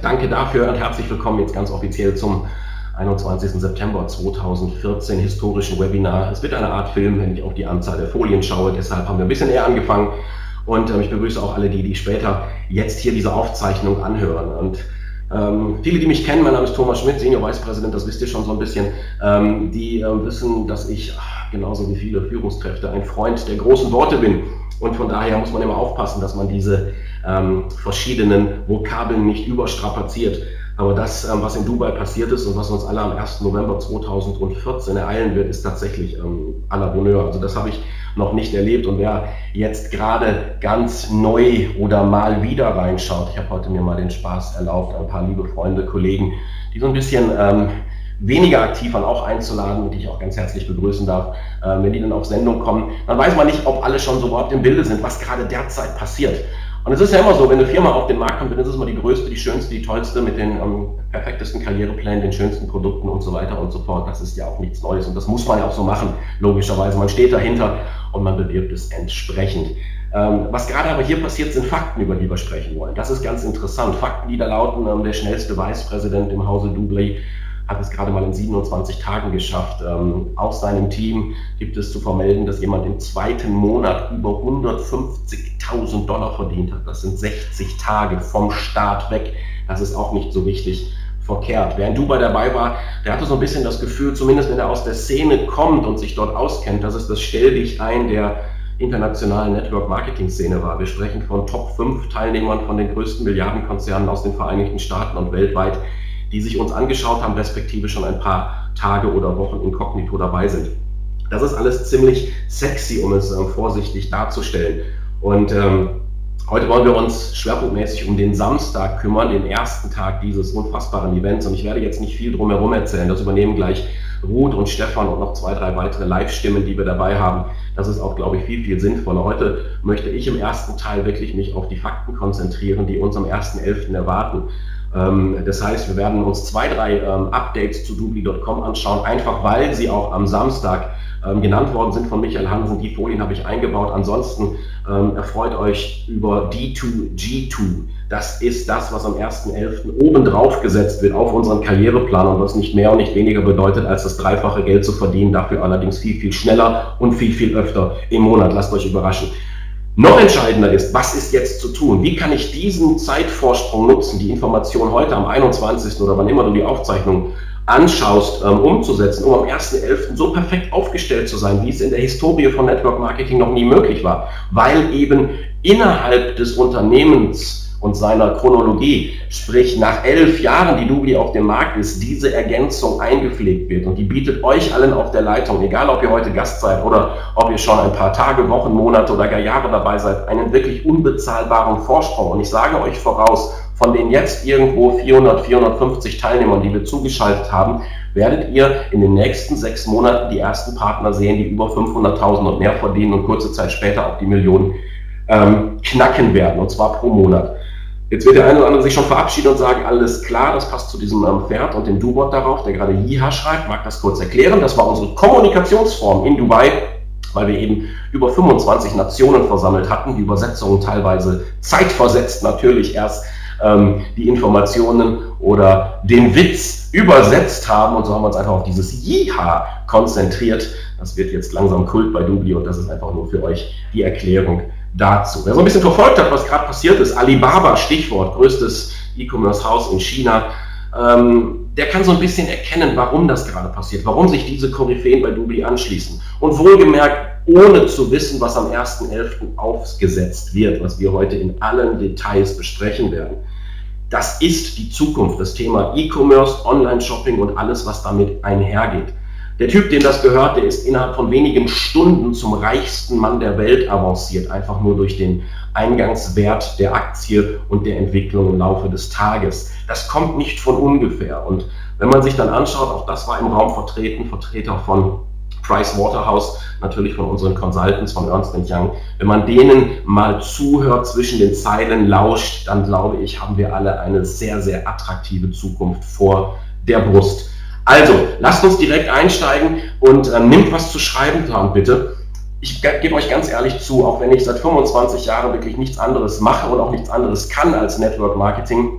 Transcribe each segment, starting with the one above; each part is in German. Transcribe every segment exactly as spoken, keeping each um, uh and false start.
Danke dafür und herzlich willkommen jetzt ganz offiziell zum einundzwanzigsten September zweitausendvierzehn historischen Webinar. Es wird eine Art Film, wenn ich auf die Anzahl der Folien schaue, deshalb haben wir ein bisschen eher angefangen und äh, ich begrüße auch alle die, die später jetzt hier diese Aufzeichnung anhören. Und ähm, viele, die mich kennen, mein Name ist Thomas Schmidt, Senior Vice President, das wisst ihr schon so ein bisschen, ähm, die äh, wissen, dass ich ach, genauso wie viele Führungskräfte ein Freund der großen Worte bin. Und von daher muss man immer aufpassen, dass man diese ähm, verschiedenen Vokabeln nicht überstrapaziert. Aber das, ähm, was in Dubai passiert ist und was uns alle am ersten November zweitausendvierzehn ereilen wird, ist tatsächlich ähm, à la Bonheur. Also das habe ich noch nicht erlebt. Und wer jetzt gerade ganz neu oder mal wieder reinschaut, ich habe heute mir mal den Spaß erlaubt, ein paar liebe Freunde, Kollegen, die so ein bisschen ähm, weniger aktiv waren, auch einzuladen und die ich auch ganz herzlich begrüßen darf, äh, wenn die dann auf Sendung kommen. Dann weiß man nicht, ob alle schon so überhaupt im Bilde sind, was gerade derzeit passiert. Und es ist ja immer so, wenn eine Firma auf den Markt kommt, dann ist es immer die größte, die schönste, die tollste, mit den ähm, perfektesten Karriereplänen, den schönsten Produkten und so weiter und so fort. Das ist ja auch nichts Neues und das muss man ja auch so machen, logischerweise. Man steht dahinter und man bewirbt es entsprechend. Ähm, was gerade aber hier passiert, sind Fakten, über die wir sprechen wollen. Das ist ganz interessant. Fakten, die da lauten, ähm, der schnellste Vicepräsident im Hause Dubli hat es gerade mal in siebenundzwanzig Tagen geschafft. Ähm, aus seinem Team gibt es zu vermelden, dass jemand im zweiten Monat über hundertfünfzigtausend Dollar verdient hat. Das sind sechzig Tage vom Start weg. Das ist auch nicht so richtig verkehrt. Wer in Dubai dabei war, der hatte so ein bisschen das Gefühl, zumindest wenn er aus der Szene kommt und sich dort auskennt, dass es das Stell-dich-ein der internationalen Network-Marketing-Szene war. Wir sprechen von Top fünf Teilnehmern von den größten Milliardenkonzernen aus den Vereinigten Staaten und weltweit, die sich uns angeschaut haben, respektive schon ein paar Tage oder Wochen inkognito dabei sind. Das ist alles ziemlich sexy, um es ähm, vorsichtig darzustellen. Und ähm, heute wollen wir uns schwerpunktmäßig um den Samstag kümmern, den ersten Tag dieses unfassbaren Events. Und ich werde jetzt nicht viel drumherum erzählen. Das übernehmen gleich Ruth und Stefan und noch zwei, drei weitere Live-Stimmen, die wir dabei haben. Das ist auch, glaube ich, viel, viel sinnvoller. Heute möchte ich im ersten Teil wirklich mich auf die Fakten konzentrieren, die uns am ersten elften erwarten. Das heißt, wir werden uns zwei, drei ähm, Updates zu Dubli Punkt com anschauen, einfach weil sie auch am Samstag ähm, genannt worden sind von Michael Hansen. Die Folien habe ich eingebaut. Ansonsten ähm, erfreut euch über D zwei G zwei. Das ist das, was am ersten elften oben drauf gesetzt wird auf unseren Karriereplan und was nicht mehr und nicht weniger bedeutet, als das dreifache Geld zu verdienen, dafür allerdings viel, viel schneller und viel, viel öfter im Monat. Lasst euch überraschen. Noch entscheidender ist, was ist jetzt zu tun? Wie kann ich diesen Zeitvorsprung nutzen, die Information heute am einundzwanzigsten oder wann immer du die Aufzeichnung anschaust, ähm, umzusetzen, um am ersten elften so perfekt aufgestellt zu sein, wie es in der Historie von Network Marketing noch nie möglich war, weil eben innerhalb des Unternehmens und seiner Chronologie, sprich nach elf Jahren, die Dubli auf dem Markt ist, diese Ergänzung eingepflegt wird und die bietet euch allen auf der Leitung, egal ob ihr heute Gast seid oder ob ihr schon ein paar Tage, Wochen, Monate oder gar Jahre dabei seid, einen wirklich unbezahlbaren Vorsprung. Und ich sage euch voraus, von den jetzt irgendwo vierhundert, vierhundertfünfzig Teilnehmern, die wir zugeschaltet haben, werdet ihr in den nächsten sechs Monaten die ersten Partner sehen, die über fünfhunderttausend und mehr verdienen und kurze Zeit später auch die Millionen ähm, knacken werden, und zwar pro Monat. Jetzt wird der eine oder andere sich schon verabschieden und sagen, alles klar, das passt zu diesem ähm, Pferd und dem Du-Bot darauf, der gerade Jiha schreibt, mag das kurz erklären. Das war unsere Kommunikationsform in Dubai, weil wir eben über fünfundzwanzig Nationen versammelt hatten, die Übersetzungen teilweise zeitversetzt natürlich erst ähm, die Informationen oder den Witz übersetzt haben und so haben wir uns einfach auf dieses Jiha konzentriert. Das wird jetzt langsam Kult bei Dubli und das ist einfach nur für euch die Erklärung dazu. Wer so ein bisschen verfolgt hat, was gerade passiert ist, Alibaba, Stichwort, größtes E-Commerce-Haus in China, ähm, der kann so ein bisschen erkennen, warum das gerade passiert, warum sich diese Koryphäen bei Dubli anschließen. Und wohlgemerkt, ohne zu wissen, was am ersten elften aufgesetzt wird, was wir heute in allen Details besprechen werden. Das ist die Zukunft, das Thema E-Commerce, Online-Shopping und alles, was damit einhergeht. Der Typ, dem das gehört, der ist innerhalb von wenigen Stunden zum reichsten Mann der Welt avanciert, einfach nur durch den Eingangswert der Aktie und der Entwicklung im Laufe des Tages. Das kommt nicht von ungefähr. Und wenn man sich dann anschaut, auch das war im Raum vertreten, Vertreter von Pricewaterhouse, natürlich von unseren Consultants, von Ernst und Young. Wenn man denen mal zuhört, zwischen den Zeilen lauscht, dann glaube ich, haben wir alle eine sehr, sehr attraktive Zukunft vor der Brust. Also, lasst uns direkt einsteigen und äh, nimmt was zu schreiben dran, bitte. Ich gebe euch ganz ehrlich zu, auch wenn ich seit fünfundzwanzig Jahren wirklich nichts anderes mache und auch nichts anderes kann als Network Marketing,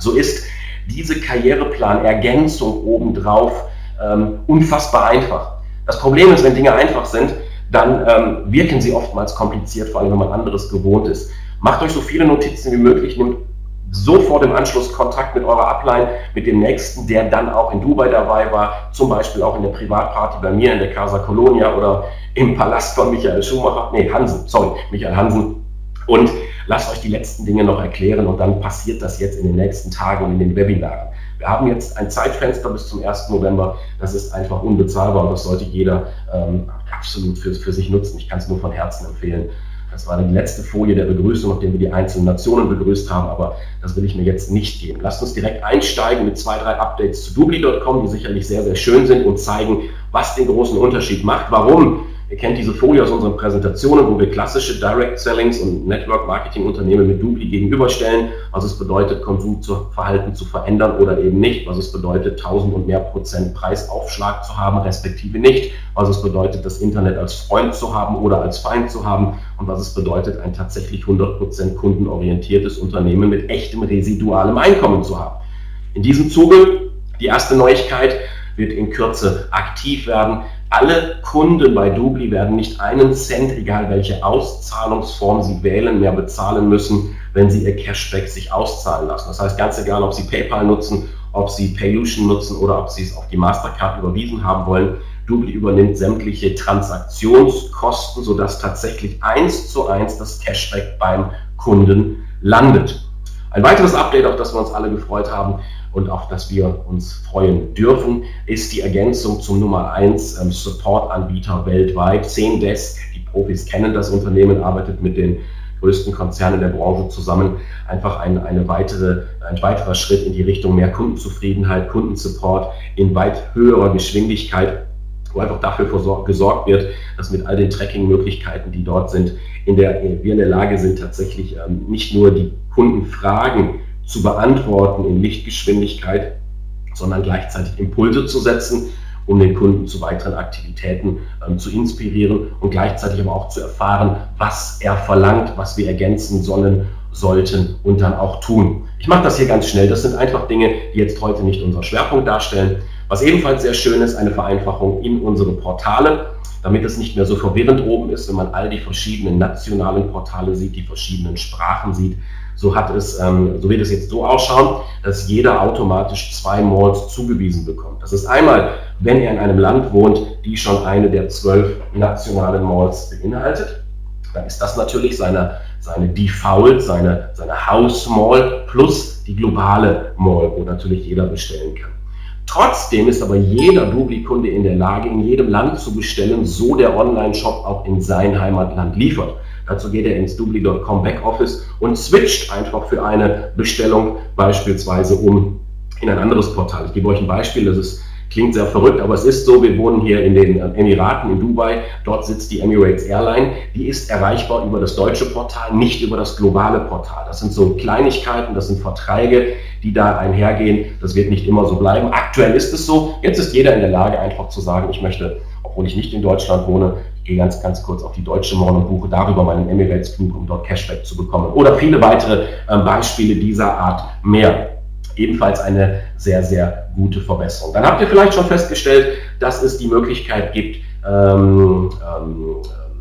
so ist diese Karriereplan-Ergänzung obendrauf ähm, unfassbar einfach. Das Problem ist, wenn Dinge einfach sind, dann ähm, wirken sie oftmals kompliziert, vor allem wenn man anderes gewohnt ist. Macht euch so viele Notizen wie möglich, nehmt sofort im Anschluss Kontakt mit eurer Upline, mit dem Nächsten, der dann auch in Dubai dabei war, zum Beispiel auch in der Privatparty bei mir in der Casa Colonia oder im Palast von Michael Schumacher, nee, Hansen, sorry, Michael Hansen. Und lasst euch die letzten Dinge noch erklären und dann passiert das jetzt in den nächsten Tagen und in den Webinaren. Wir haben jetzt ein Zeitfenster bis zum ersten November, das ist einfach unbezahlbar und das sollte jeder ähm, absolut für, für sich nutzen. Ich kann es nur von Herzen empfehlen. Das war die letzte Folie der Begrüßung, nachdem wir die einzelnen Nationen begrüßt haben, aber das will ich mir jetzt nicht geben. Lasst uns direkt einsteigen mit zwei, drei Updates zu Doobly Punkt com, die sicherlich sehr, sehr schön sind und zeigen, was den großen Unterschied macht, warum. Ihr kennt diese Folie aus unseren Präsentationen, wo wir klassische Direct Sellings und Network Marketing Unternehmen mit Doobly gegenüberstellen, was es bedeutet, Konsumverhalten zu verändern oder eben nicht, was es bedeutet, tausend und mehr Prozent Preisaufschlag zu haben, respektive nicht, was es bedeutet, das Internet als Freund zu haben oder als Feind zu haben und was es bedeutet, ein tatsächlich hundert Prozent kundenorientiertes Unternehmen mit echtem residualem Einkommen zu haben. In diesem Zuge, die erste Neuigkeit, wird in Kürze aktiv werden. Alle Kunden bei Doobly werden nicht einen Cent, egal welche Auszahlungsform sie wählen, mehr bezahlen müssen, wenn sie ihr Cashback sich auszahlen lassen. Das heißt, ganz egal, ob sie PayPal nutzen, ob sie Paylution nutzen oder ob sie es auf die Mastercard überwiesen haben wollen, Doobly übernimmt sämtliche Transaktionskosten, sodass tatsächlich eins zu eins das Cashback beim Kunden landet. Ein weiteres Update, auf das wir uns alle gefreut haben und auf das wir uns freuen dürfen, ist die Ergänzung zum Nummer eins ähm, Support-Anbieter weltweit, Zendesk. Die Profis kennen das Unternehmen, arbeitet mit den größten Konzernen der Branche zusammen. Einfach ein, eine weitere, ein weiterer Schritt in die Richtung mehr Kundenzufriedenheit, Kundensupport in weit höherer Geschwindigkeit, wo einfach dafür gesorgt wird, dass mit all den Tracking-Möglichkeiten, die dort sind, in der, wir in der Lage sind, tatsächlich ähm, nicht nur die Kundenfragen zu beantworten in Lichtgeschwindigkeit, sondern gleichzeitig Impulse zu setzen, um den Kunden zu weiteren Aktivitäten ähm, zu inspirieren und gleichzeitig aber auch zu erfahren, was er verlangt, was wir ergänzen sollen, sollten und dann auch tun. Ich mache das hier ganz schnell. Das sind einfach Dinge, die jetzt heute nicht unseren Schwerpunkt darstellen. Was ebenfalls sehr schön ist, eine Vereinfachung in unsere Portale, damit es nicht mehr so verwirrend oben ist, wenn man all die verschiedenen nationalen Portale sieht, die verschiedenen Sprachen sieht. So hat es, ähm, so wird es jetzt so ausschauen, dass jeder automatisch zwei Malls zugewiesen bekommt. Das ist einmal, wenn er in einem Land wohnt, die schon eine der zwölf nationalen Malls beinhaltet, dann ist das natürlich seine, seine Default, seine, seine House Mall plus die globale Mall, wo natürlich jeder bestellen kann. Trotzdem ist aber jeder Doobly-Kunde in der Lage, in jedem Land zu bestellen, so der Online-Shop auch in sein Heimatland liefert. Dazu geht er ins Doobly Punkt com Backoffice und switcht einfach für eine Bestellung beispielsweise um in ein anderes Portal. Ich gebe euch ein Beispiel, das ist, klingt sehr verrückt, aber es ist so, wir wohnen hier in den Emiraten, in Dubai, dort sitzt die Emirates Airline, die ist erreichbar über das deutsche Portal, nicht über das globale Portal. Das sind so Kleinigkeiten, das sind Verträge, die da einhergehen, das wird nicht immer so bleiben. Aktuell ist es so, jetzt ist jeder in der Lage einfach zu sagen, ich möchte, obwohl ich nicht in Deutschland wohne, ich gehe ganz, ganz kurz auf die deutsche Mall und buche darüber meinen Emirates-Flug, um dort Cashback zu bekommen. Oder viele weitere äh, Beispiele dieser Art mehr. Ebenfalls eine sehr, sehr gute Verbesserung. Dann habt ihr vielleicht schon festgestellt, dass es die Möglichkeit gibt, ähm, ähm,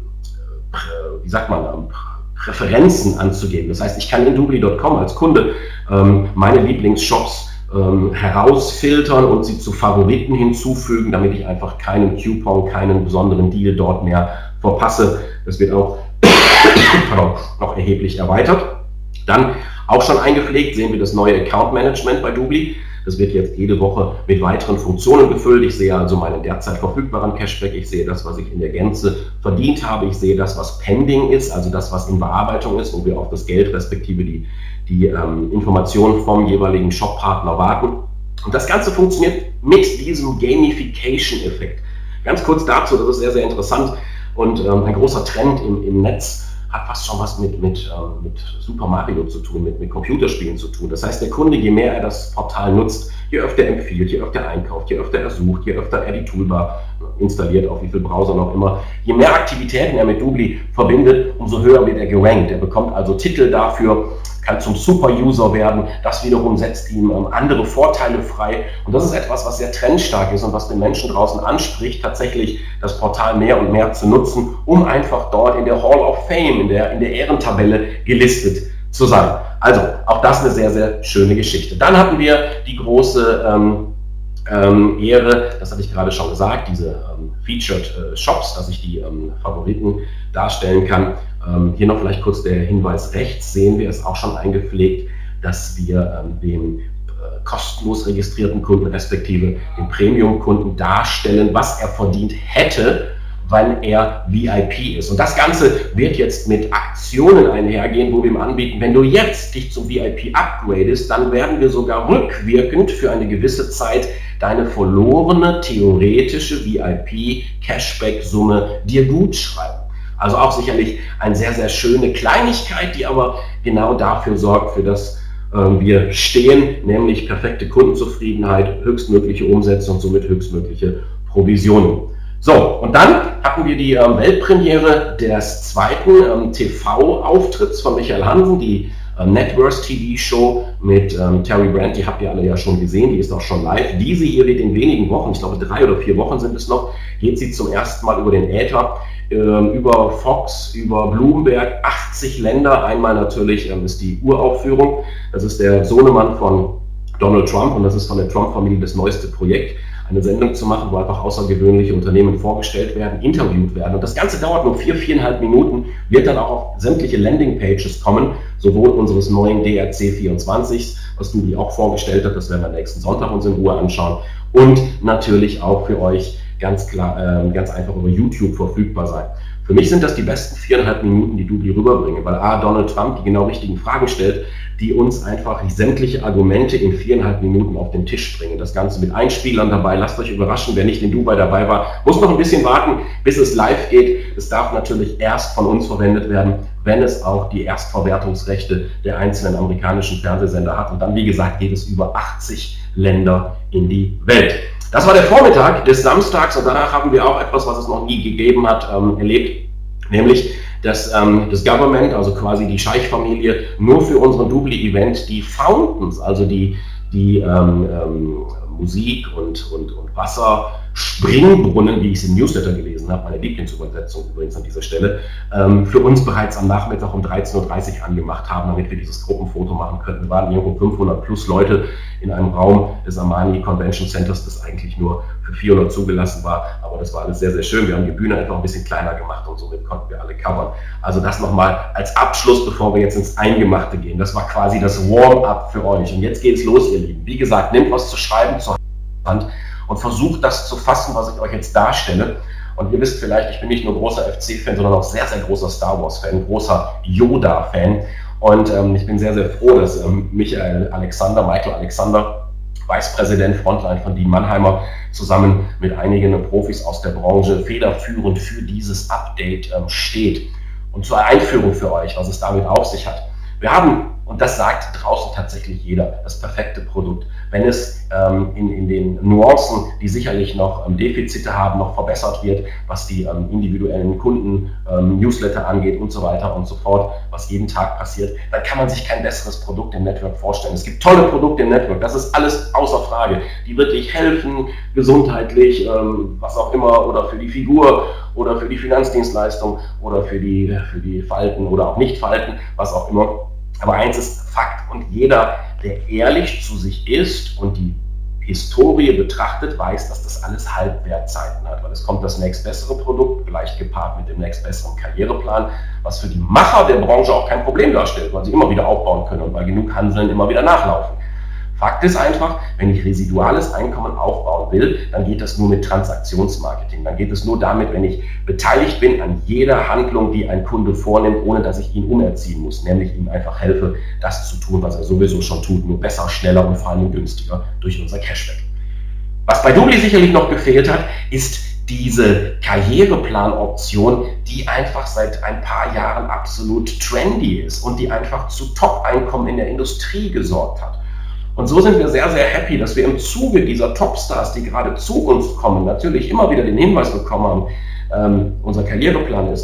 äh, wie sagt man, ähm, Präferenzen anzugeben. Das heißt, ich kann in Doobly Punkt com als Kunde ähm, meine Lieblingsshops ähm, herausfiltern und sie zu Favoriten hinzufügen, damit ich einfach keinen Coupon, keinen besonderen Deal dort mehr verpasse. Das wird auch noch erheblich erweitert. Dann auch schon eingepflegt sehen wir das neue Account Management bei Doobly. Das wird jetzt jede Woche mit weiteren Funktionen gefüllt. Ich sehe also meinen derzeit verfügbaren Cashback. Ich sehe das, was ich in der Gänze verdient habe. Ich sehe das, was pending ist, also das, was in Bearbeitung ist, wo wir auf das Geld respektive die, die ähm, Informationen vom jeweiligen Shoppartner warten. Und das Ganze funktioniert mit diesem Gamification-Effekt. Ganz kurz dazu, das ist sehr, sehr interessant und ähm, ein großer Trend im, im Netz. Hat fast schon was mit, mit, ähm, mit Super Mario zu tun, mit, mit Computerspielen zu tun. Das heißt, der Kunde, je mehr er das Portal nutzt, je öfter er empfiehlt, je öfter er einkauft, je öfter er sucht, je öfter er die Toolbar installiert, auf wie viel Browser noch immer, je mehr Aktivitäten er mit Doobly verbindet, umso höher wird er gerankt. Er bekommt also Titel dafür, kann zum Super-User werden, das wiederum setzt ihm ähm, andere Vorteile frei und das ist etwas, was sehr trendstark ist und was den Menschen draußen anspricht, tatsächlich das Portal mehr und mehr zu nutzen, um einfach dort in der Hall of Fame, in der, in der Ehrentabelle gelistet zu sein. Also auch das eine sehr, sehr schöne Geschichte. Dann hatten wir die große ähm, ähm, Ehre, das hatte ich gerade schon gesagt, diese ähm, Featured äh, Shops, dass ich die ähm, Favoriten darstellen kann. Ähm, hier noch vielleicht kurz der Hinweis rechts, sehen wir es auch schon eingepflegt, dass wir ähm, dem äh, kostenlos registrierten Kunden respektive den Premium-Kunden darstellen, was er verdient hätte, weil er V I P ist. Und das Ganze wird jetzt mit Aktionen einhergehen, wo wir ihm anbieten, wenn du jetzt dich zum V I P upgradest, dann werden wir sogar rückwirkend für eine gewisse Zeit deine verlorene theoretische V I P-Cashback-Summe dir gut schreiben. Also auch sicherlich eine sehr, sehr schöne Kleinigkeit, die aber genau dafür sorgt, für das äh, wir stehen, nämlich perfekte Kundenzufriedenheit, höchstmögliche Umsätze und somit höchstmögliche Provisionen. So, und dann hatten wir die ähm, Weltpremiere des zweiten ähm, T V-Auftritts von Michael Hansen, die ähm, Networth T V-Show mit ähm, Terry Brand, die habt ihr alle ja schon gesehen, die ist auch schon live. Diese hier wird in wenigen Wochen, ich glaube drei oder vier Wochen sind es noch, geht sie zum ersten Mal über den Äther, ähm, über Fox, über Bloomberg, achtzig Länder, einmal natürlich ähm, ist die Uraufführung, das ist der Sohnemann von Donald Trump und das ist von der Trump-Familie das neueste Projekt, eine Sendung zu machen, wo einfach außergewöhnliche Unternehmen vorgestellt werden, interviewt werden. Und das Ganze dauert nur vier, viereinhalb Minuten, wird dann auch auf sämtliche Landingpages kommen, sowohl unseres neuen D R C vierundzwanzig, was Dubi auch vorgestellt hat, das werden wir nächsten Sonntag uns in Ruhe anschauen, und natürlich auch für euch ganz klar, äh, ganz einfach über YouTube verfügbar sein. Für mich sind das die besten viereinhalb Minuten, die Dubi rüberbringen, weil A, Donald Trump die genau richtigen Fragen stellt, die uns einfach sämtliche Argumente in viereinhalb Minuten auf den Tisch bringen. Das Ganze mit Einspielern dabei, lasst euch überraschen, wer nicht in Dubai dabei war, muss noch ein bisschen warten, bis es live geht. Es darf natürlich erst von uns verwendet werden, wenn es auch die Erstverwertungsrechte der einzelnen amerikanischen Fernsehsender hat. Und dann, wie gesagt, geht es über achtzig Länder in die Welt. Das war der Vormittag des Samstags und danach haben wir auch etwas, was es noch nie gegeben hat, ähm, erlebt, nämlich dass ähm, das Government, also quasi die Scheich-Familie, nur für unseren Doobly-Event die Fountains, also die, die ähm, ähm, Musik- und, und, und Wasserspringbrunnen, wie ich es im Newsletter gelesen habe, meine Lieblingsübersetzung übrigens an dieser Stelle, ähm, für uns bereits am Nachmittag um dreizehn Uhr dreißig angemacht haben, damit wir dieses Gruppenfoto machen könnten. Wir waren irgendwo fünfhundert plus Leute in einem Raum des Armani Convention Centers, das eigentlich nur für vierhundert zugelassen war, aber das war alles sehr, sehr schön. Wir haben die Bühne einfach ein bisschen kleiner gemacht und somit konnten wir alle covern. Also das nochmal als Abschluss, bevor wir jetzt ins Eingemachte gehen. Das war quasi das Warm-up für euch. Und jetzt geht's los, ihr Lieben. Wie gesagt, nehmt was zu schreiben zur Hand und versucht das zu fassen, was ich euch jetzt darstelle. Und ihr wisst vielleicht, ich bin nicht nur großer F C-Fan, sondern auch sehr, sehr großer Star Wars-Fan, großer Yoda-Fan. Und ähm, ich bin sehr, sehr froh, dass ähm, Michael Alexander, Michael Alexander, Vicepräsident Frontline von Dean Mannheimer, zusammen mit einigen Profis aus der Branche federführend für dieses Update ähm, steht. Und zur Einführung für euch, was es damit auf sich hat. Wir haben, und das sagt draußen tatsächlich jeder, das perfekte Produkt. Wenn es ähm, in, in den Nuancen, die sicherlich noch ähm, Defizite haben, noch verbessert wird, was die ähm, individuellen Kunden-Newsletter ähm, angeht und so weiter und so fort, was jeden Tag passiert, dann kann man sich kein besseres Produkt im Network vorstellen. Es gibt tolle Produkte im Network, das ist alles außer Frage, die wirklich helfen, gesundheitlich, ähm, was auch immer, oder für die Figur oder für die Finanzdienstleistung oder für die, für die Falten oder auch nicht Falten, was auch immer. Aber eins ist Fakt, und jeder, der ehrlich zu sich ist und die Historie betrachtet, weiß, dass das alles Halbwertzeiten hat, weil es kommt das nächstbessere Produkt, vielleicht gepaart mit dem nächstbesseren Karriereplan, was für die Macher der Branche auch kein Problem darstellt, weil sie immer wieder aufbauen können und bei genug Handeln immer wieder nachlaufen. Fakt ist einfach, wenn ich residuales Einkommen aufbauen will, dann geht das nur mit Transaktionsmarketing. Dann geht es nur damit, wenn ich beteiligt bin an jeder Handlung, die ein Kunde vornimmt, ohne dass ich ihn umerziehen muss. Nämlich ihm einfach helfe, das zu tun, was er sowieso schon tut, nur besser, schneller und vor allem günstiger durch unser Cashback. Was bei Doobly sicherlich noch gefehlt hat, ist diese Karriereplan-Option, die einfach seit ein paar Jahren absolut trendy ist und die einfach zu Top-Einkommen in der Industrie gesorgt hat. Und so sind wir sehr, sehr happy, dass wir im Zuge dieser Topstars, die gerade zu uns kommen, natürlich immer wieder den Hinweis bekommen haben, ähm, unser Karriereplan ist auf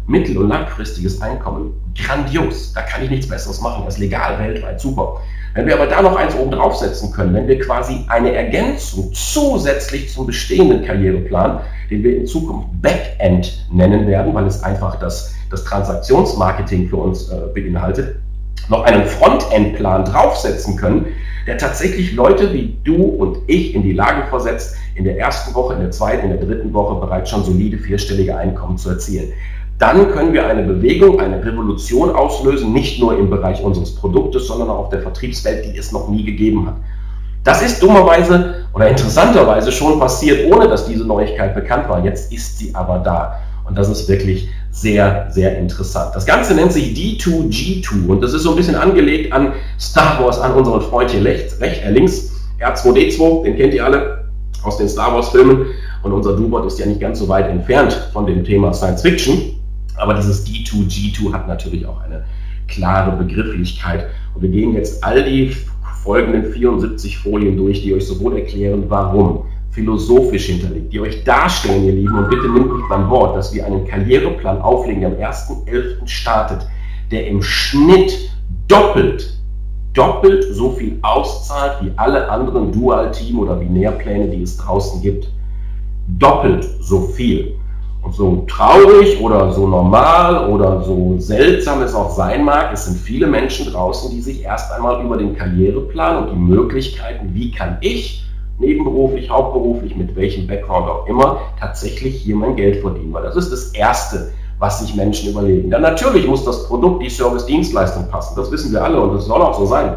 mittel- und langfristiges Einkommen, grandios. Da kann ich nichts Besseres machen. Das ist legal, weltweit, super. Wenn wir aber da noch eins oben draufsetzen können, wenn wir quasi eine Ergänzung zusätzlich zum bestehenden Karriereplan, den wir in Zukunft Backend nennen werden, weil es einfach das, das Transaktionsmarketing für uns äh, beinhaltet, noch einen Frontend-Plan draufsetzen können, der tatsächlich Leute wie du und ich in die Lage versetzt, in der ersten Woche, in der zweiten, in der dritten Woche bereits schon solide vierstellige Einkommen zu erzielen. Dann können wir eine Bewegung, eine Revolution auslösen, nicht nur im Bereich unseres Produktes, sondern auch auf der Vertriebswelt, die es noch nie gegeben hat. Das ist dummerweise oder interessanterweise schon passiert, ohne dass diese Neuigkeit bekannt war. Jetzt ist sie aber da. Und das ist wirklich sehr, sehr interessant. Das Ganze nennt sich D zwei G zwei und das ist so ein bisschen angelegt an Star Wars, an unseren Freund hier rechts, rechts äh, links, R zwei D zwei, den kennt ihr alle aus den Star Wars Filmen. Und unser DoBot ist ja nicht ganz so weit entfernt von dem Thema Science Fiction. Aber dieses D zwei G zwei hat natürlich auch eine klare Begrifflichkeit. Und wir gehen jetzt all die folgenden vierundsiebzig Folien durch, die euch sowohl erklären, warum, philosophisch hinterlegt, die euch darstellen, ihr Lieben, und bitte nehmt mich beim Wort, dass wir einen Karriereplan auflegen, der am ersten elften startet, der im Schnitt doppelt, doppelt so viel auszahlt wie alle anderen Dual-Team- oder Binärpläne, die es draußen gibt. Doppelt so viel. Und so traurig oder so normal oder so seltsam es auch sein mag, es sind viele Menschen draußen, die sich erst einmal über den Karriereplan und die Möglichkeiten, wie kann ich nebenberuflich, hauptberuflich, mit welchem Background auch immer, tatsächlich hier mein Geld verdienen. Weil das ist das Erste, was sich Menschen überlegen. Dann natürlich muss das Produkt, die Service-Dienstleistung passen. Das wissen wir alle und das soll auch so sein.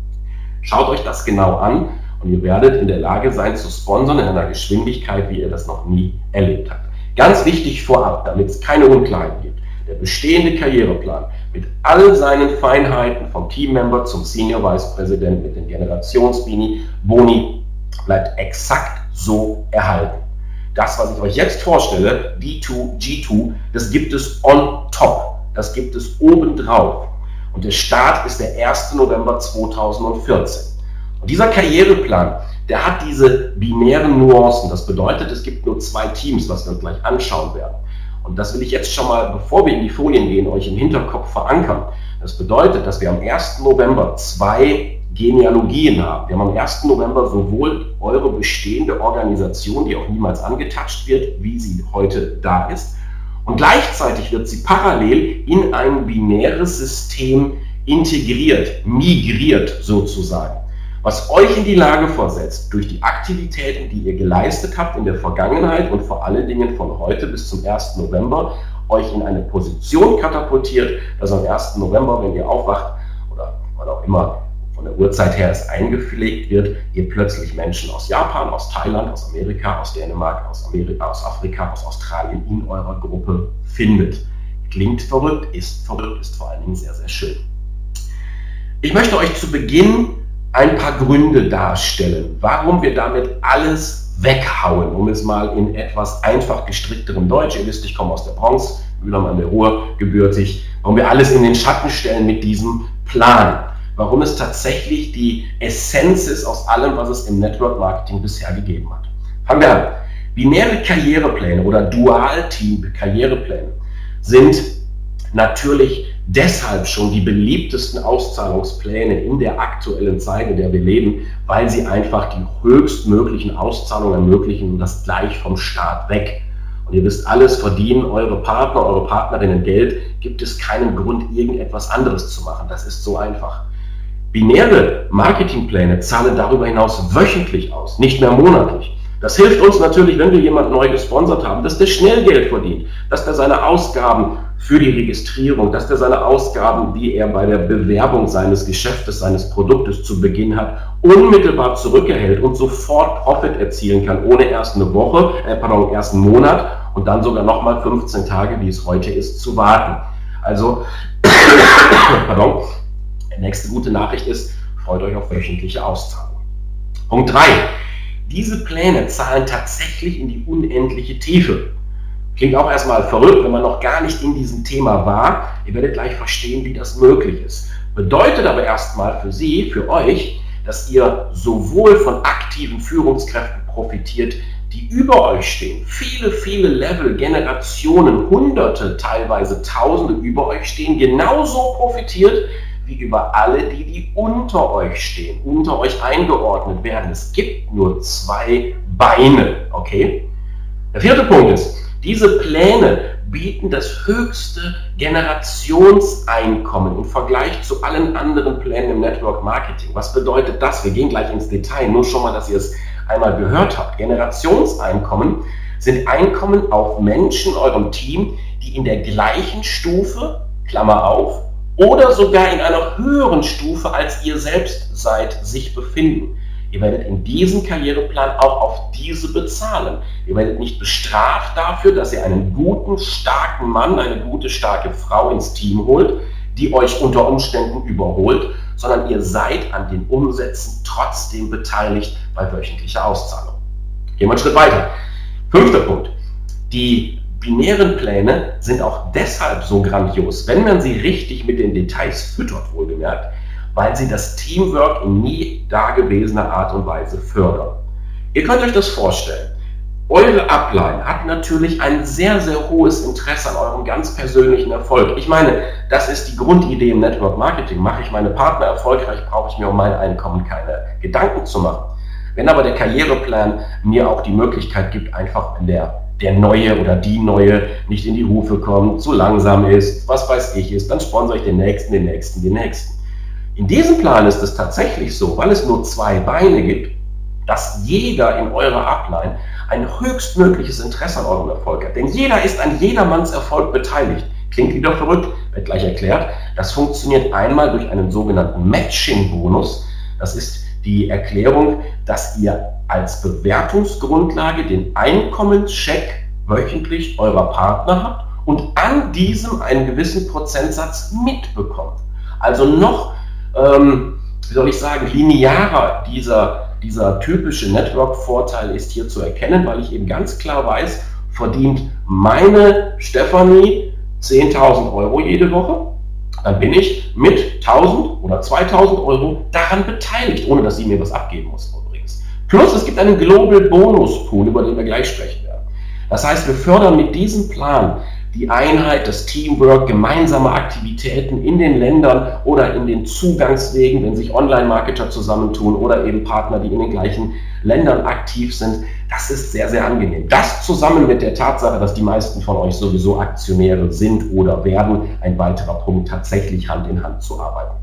Schaut euch das genau an und ihr werdet in der Lage sein zu sponsern in einer Geschwindigkeit, wie ihr das noch nie erlebt habt. Ganz wichtig vorab, damit es keine Unklarheiten gibt, der bestehende Karriereplan mit all seinen Feinheiten vom Teammember zum Senior Vice President mit den Generationsboni Boni bleibt exakt so erhalten. Das, was ich euch jetzt vorstelle, D zwei G zwei, das gibt es on top, das gibt es obendrauf. Und der Start ist der erste November zweitausendvierzehn. Und dieser Karriereplan, der hat diese binären Nuancen. Das bedeutet, es gibt nur zwei Teams, was wir uns gleich anschauen werden. Und das will ich jetzt schon mal, bevor wir in die Folien gehen, euch im Hinterkopf verankern. Das bedeutet, dass wir am ersten November zwei Genealogien haben. Wir haben am ersten November sowohl eure bestehende Organisation, die auch niemals angetatscht wird, wie sie heute da ist. Und gleichzeitig wird sie parallel in ein binäres System integriert, migriert sozusagen. Was euch in die Lage versetzt, durch die Aktivitäten, die ihr geleistet habt in der Vergangenheit und vor allen Dingen von heute bis zum ersten November, euch in eine Position katapultiert, dass am ersten November, wenn ihr aufwacht oder wann auch immer von der Uhrzeit her es eingepflegt wird, ihr plötzlich Menschen aus Japan, aus Thailand, aus Amerika, aus Dänemark, aus Amerika, aus Afrika, aus Australien in eurer Gruppe findet. Klingt verrückt, ist verrückt, ist vor allen Dingen sehr, sehr schön. Ich möchte euch zu Beginn ein paar Gründe darstellen, warum wir damit alles weghauen, um es mal in etwas einfach gestrickterem Deutsch, ihr wisst, ich komme aus der Bronx, Mülheim an der Ruhr, gebürtig, warum wir alles in den Schatten stellen mit diesem Plan, warum es tatsächlich die Essenz ist aus allem, was es im Network Marketing bisher gegeben hat. Fangen wir an. Binäre Karrierepläne oder Dual-Team-Karrierepläne sind natürlich deshalb schon die beliebtesten Auszahlungspläne in der aktuellen Zeit, in der wir leben, weil sie einfach die höchstmöglichen Auszahlungen ermöglichen und das gleich vom Start weg. Und ihr wisst alles, verdienen eure Partner, eure Partnerinnen Geld, gibt es keinen Grund, irgendetwas anderes zu machen. Das ist so einfach. Binäre Marketingpläne zahlen darüber hinaus wöchentlich aus, nicht mehr monatlich. Das hilft uns natürlich, wenn wir jemanden neu gesponsert haben, dass der schnell Geld verdient, dass der seine Ausgaben für die Registrierung, dass der seine Ausgaben, die er bei der Bewerbung seines Geschäftes, seines Produktes zu Beginn hat, unmittelbar zurückerhält und sofort Profit erzielen kann, ohne erst eine Woche, äh, pardon, erst einen Monat und dann sogar nochmal fünfzehn Tage, wie es heute ist, zu warten. Also, pardon, die nächste gute Nachricht ist, freut euch auf wöchentliche Auszahlung. Punkt drei. Diese Pläne zahlen tatsächlich in die unendliche Tiefe. Klingt auch erstmal verrückt, wenn man noch gar nicht in diesem Thema war. Ihr werdet gleich verstehen, wie das möglich ist. Bedeutet aber erstmal für Sie, für euch, dass ihr sowohl von aktiven Führungskräften profitiert, die über euch stehen, viele, viele Level, Generationen, Hunderte, teilweise Tausende über euch stehen, genauso profitiert wie über alle, die, die unter euch stehen, unter euch eingeordnet werden. Es gibt nur zwei Beine, okay? Der vierte Punkt ist, diese Pläne bieten das höchste Generationseinkommen im Vergleich zu allen anderen Plänen im Network Marketing. Was bedeutet das? Wir gehen gleich ins Detail, nur schon mal, dass ihr es einmal gehört habt. Generationseinkommen sind Einkommen auf Menschen in eurem Team, die in der gleichen Stufe, Klammer auf, oder sogar in einer höheren Stufe als ihr selbst seid, sich befinden. Ihr werdet in diesem Karriereplan auch auf diese bezahlen. Ihr werdet nicht bestraft dafür, dass ihr einen guten, starken Mann, eine gute, starke Frau ins Team holt, die euch unter Umständen überholt, sondern ihr seid an den Umsätzen trotzdem beteiligt bei wöchentlicher Auszahlung. Gehen wir einen Schritt weiter. Fünfter Punkt. Die binären Pläne sind auch deshalb so grandios, wenn man sie richtig mit den Details füttert, wohlgemerkt, weil sie das Teamwork in nie dagewesener Art und Weise fördern. Ihr könnt euch das vorstellen. Eure Upline hat natürlich ein sehr, sehr hohes Interesse an eurem ganz persönlichen Erfolg. Ich meine, das ist die Grundidee im Network Marketing. Mache ich meine Partner erfolgreich, brauche ich mir um mein Einkommen keine Gedanken zu machen. Wenn aber der Karriereplan mir auch die Möglichkeit gibt, einfach wenn der, der Neue oder die Neue nicht in die Hufe kommt, zu langsam ist, was weiß ich ist, dann sponsere ich den Nächsten, den Nächsten, den Nächsten. In diesem Plan ist es tatsächlich so, weil es nur zwei Beine gibt, dass jeder in eurer Upline ein höchstmögliches Interesse an eurem Erfolg hat. Denn jeder ist an jedermanns Erfolg beteiligt. Klingt wieder verrückt, wird gleich erklärt. Das funktioniert einmal durch einen sogenannten Matching-Bonus. Das ist die Erklärung, dass ihr als Bewertungsgrundlage den Einkommenscheck wöchentlich eurer Partner habt und an diesem einen gewissen Prozentsatz mitbekommt. Also noch, ähm, wie soll ich sagen, linearer dieser Dieser typische Network-Vorteil ist hier zu erkennen, weil ich eben ganz klar weiß, verdient meine Stefanie zehntausend Euro jede Woche, dann bin ich mit tausend oder zweitausend Euro daran beteiligt, ohne dass sie mir was abgeben muss übrigens. Plus es gibt einen Global Bonus Pool, über den wir gleich sprechen werden. Das heißt, wir fördern mit diesem Plan die Einheit, das Teamwork, gemeinsame Aktivitäten in den Ländern oder in den Zugangswegen, wenn sich Online-Marketer zusammentun oder eben Partner, die in den gleichen Ländern aktiv sind. Das ist sehr, sehr angenehm. Das zusammen mit der Tatsache, dass die meisten von euch sowieso Aktionäre sind oder werden, ein weiterer Punkt, tatsächlich Hand in Hand zu arbeiten.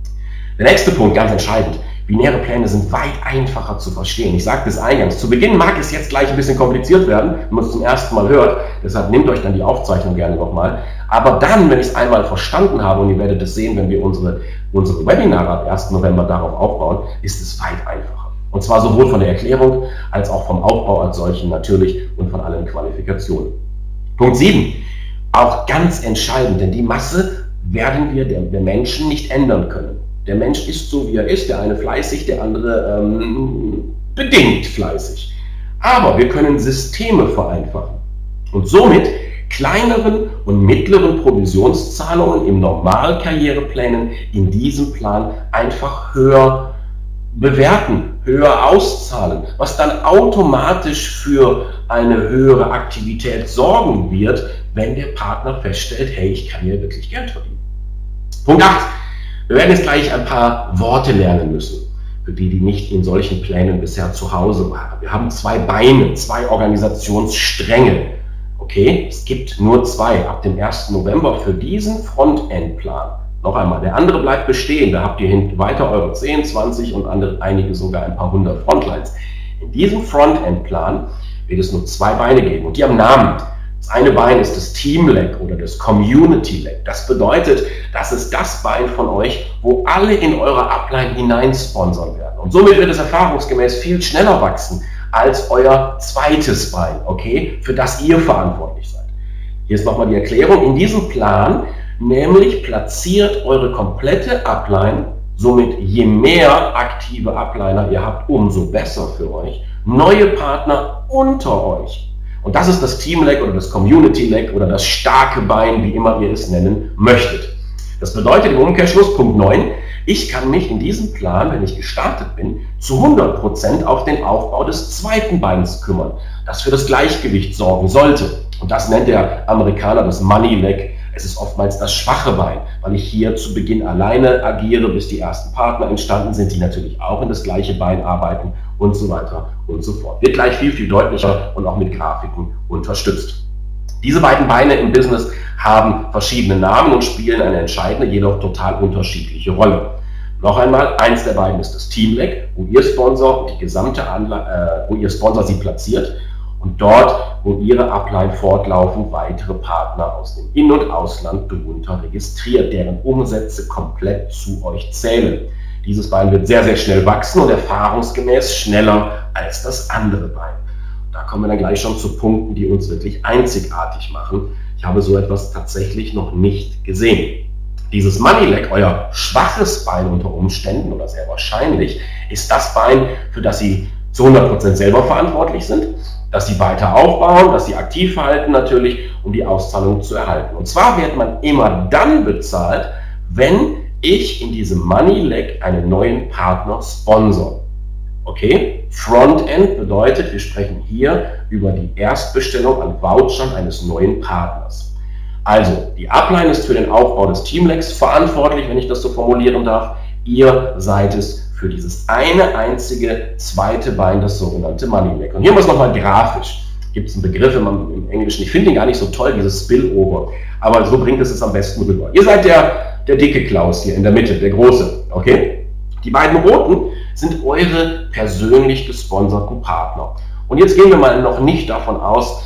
Der nächste Punkt, ganz entscheidend. Binäre Pläne sind weit einfacher zu verstehen. Ich sagte es eingangs. Zu Beginn mag es jetzt gleich ein bisschen kompliziert werden, wenn man es zum ersten Mal hört. Deshalb nehmt euch dann die Aufzeichnung gerne nochmal. Aber dann, wenn ich es einmal verstanden habe, und ihr werdet es sehen, wenn wir unsere, unsere Webinare ab ersten November darauf aufbauen, ist es weit einfacher. Und zwar sowohl von der Erklärung als auch vom Aufbau als solchen natürlich und von allen Qualifikationen. Punkt sieben. Auch ganz entscheidend, denn die Masse werden wir der, der Menschen nicht ändern können. Der Mensch ist so, wie er ist, der eine fleißig, der andere ähm, bedingt fleißig. Aber wir können Systeme vereinfachen und somit kleineren und mittleren Provisionszahlungen im Normalkarriereplänen in diesem Plan einfach höher bewerten, höher auszahlen, was dann automatisch für eine höhere Aktivität sorgen wird, wenn der Partner feststellt, hey, ich kann hier wirklich Geld verdienen. Punkt acht. Wir werden jetzt gleich ein paar Worte lernen müssen, für die, die nicht in solchen Plänen bisher zu Hause waren. Wir haben zwei Beine, zwei Organisationsstränge. Okay, es gibt nur zwei ab dem ersten November für diesen Frontend-Plan. Noch einmal, der andere bleibt bestehen. Da habt ihr hinten weiter eure zehn, zwanzig und andere, einige sogar ein paar hundert Frontlines. In diesem Frontend-Plan wird es nur zwei Beine geben und die haben Namen. Das eine Bein ist das Team-Leg oder das Community-Leg. Das bedeutet, das ist das Bein von euch, wo alle in eure Upline hinein sponsern werden. Und somit wird es erfahrungsgemäß viel schneller wachsen als euer zweites Bein, okay, für das ihr verantwortlich seid. Hier ist nochmal die Erklärung. In diesem Plan nämlich platziert eure komplette Upline, somit je mehr aktive Upliner ihr habt, umso besser für euch, neue Partner unter euch. Und das ist das Team-Leg oder das Community-Leg oder das starke Bein, wie immer ihr es nennen möchtet. Das bedeutet im Umkehrschluss, Punkt neun, Ich kann mich in diesem Plan, wenn ich gestartet bin, zu hundert Prozent auf den Aufbau des zweiten Beins kümmern, das für das Gleichgewicht sorgen sollte. Und das nennt der Amerikaner das Money Leg. Es ist oftmals das schwache Bein, weil ich hier zu Beginn alleine agiere, bis die ersten Partner entstanden sind, die natürlich auch in das gleiche Bein arbeiten und so weiter und so fort. Wird gleich viel, viel deutlicher und auch mit Grafiken unterstützt. Diese beiden Beine im Business haben verschiedene Namen und spielen eine entscheidende, jedoch total unterschiedliche Rolle. Noch einmal, eins der beiden ist das Team Leg, wo Ihr Sponsor die gesamte Anla äh, wo Ihr Sponsor Sie platziert und dort, wo Ihre Upline fortlaufend weitere Partner aus dem In- und Ausland darunter registriert, deren Umsätze komplett zu euch zählen. Dieses Bein wird sehr, sehr schnell wachsen und erfahrungsgemäß schneller als das andere Bein. Da kommen wir dann gleich schon zu Punkten, die uns wirklich einzigartig machen. Ich habe so etwas tatsächlich noch nicht gesehen. Dieses Money Leg, euer schwaches Bein unter Umständen oder sehr wahrscheinlich, ist das Bein, für das Sie zu hundert Prozent selber verantwortlich sind, dass Sie weiter aufbauen, dass Sie aktiv halten natürlich, um die Auszahlung zu erhalten. Und zwar wird man immer dann bezahlt, wenn ich in diesem Money Leg einen neuen Partner sponsor. Okay? Frontend bedeutet, wir sprechen hier über die Erstbestellung an Vouchern eines neuen Partners. Also, die Upline ist für den Aufbau des Teamlegs verantwortlich, wenn ich das so formulieren darf. Ihr seid es für dieses eine einzige zweite Bein, das sogenannte Money Leg. Und hier haben wir es nochmal grafisch. Gibt es einen Begriff im, im Englischen, ich finde ihn gar nicht so toll, dieses Spillover. Aber so bringt es es am besten rüber. Ihr seid der, der dicke Klaus hier in der Mitte, der große. Okay? Die beiden roten sind eure persönlich gesponserten Partner. Und jetzt gehen wir mal noch nicht davon aus,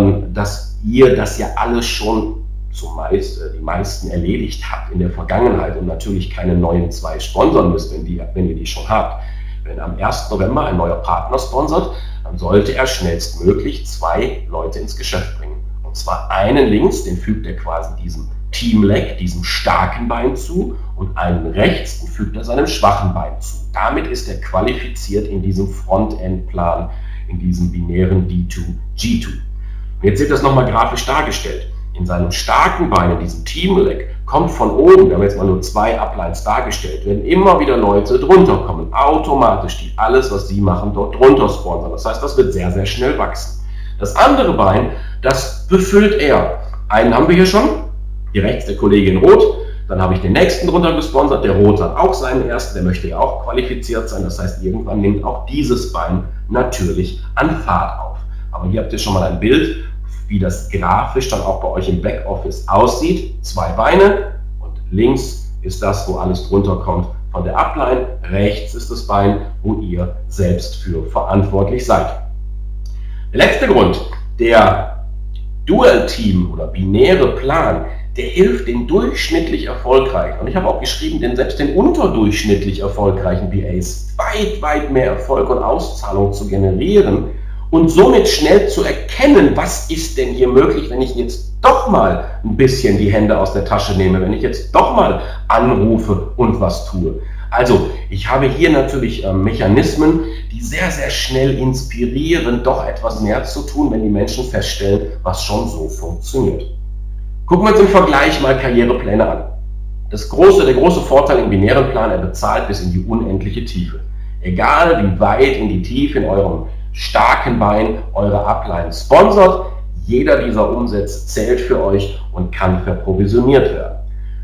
dass ihr das ja alles schon zumeist die meisten erledigt habt in der Vergangenheit und natürlich keine neuen zwei sponsern müsst, wenn, die, wenn ihr die schon habt. Wenn am ersten November ein neuer Partner sponsert, dann sollte er schnellstmöglich zwei Leute ins Geschäft bringen. Und zwar einen links, den fügt er quasi diesem Team Leg, diesem starken Bein zu, und einen rechts, den fügt er seinem schwachen Bein zu. Damit ist er qualifiziert in diesem Frontend-Plan, in diesem binären D zwei G zwei. Und jetzt seht ihr das nochmal grafisch dargestellt. In seinem starken Bein, in diesem Team Leg, kommt von oben, wir haben jetzt mal nur zwei Uplines dargestellt, werden immer wieder Leute drunter kommen, automatisch, die alles, was sie machen, dort drunter sponsern. Das heißt, das wird sehr, sehr schnell wachsen. Das andere Bein, das befüllt er. Einen haben wir hier schon, hier rechts der Kollege in Rot, dann habe ich den nächsten drunter gesponsert, der Rot hat auch seinen ersten, der möchte ja auch qualifiziert sein, das heißt, irgendwann nimmt auch dieses Bein natürlich an Fahrt auf. Aber hier habt ihr schon mal ein Bild, wie das grafisch dann auch bei euch im Backoffice aussieht. Zwei Beine und links ist das, wo alles drunter kommt von der Upline. Rechts ist das Bein, wo ihr selbst für verantwortlich seid. Der letzte Grund, der Dual-Team oder binäre Plan, der hilft den durchschnittlich erfolgreichen, und ich habe auch geschrieben, denn selbst den unterdurchschnittlich erfolgreichen B As weit, weit mehr Erfolg und Auszahlung zu generieren, und somit schnell zu erkennen, was ist denn hier möglich, wenn ich jetzt doch mal ein bisschen die Hände aus der Tasche nehme, wenn ich jetzt doch mal anrufe und was tue. Also ich habe hier natürlich äh, Mechanismen, die sehr, sehr schnell inspirieren, doch etwas mehr zu tun, wenn die Menschen feststellen, was schon so funktioniert. Gucken wir uns im Vergleich mal Karrierepläne an. Das große, der große Vorteil im binären Plan, er bezahlt bis in die unendliche Tiefe. Egal wie weit in die Tiefe in eurem starken Bein eure Upline sponsert, jeder dieser Umsätze zählt für euch und kann verprovisioniert werden.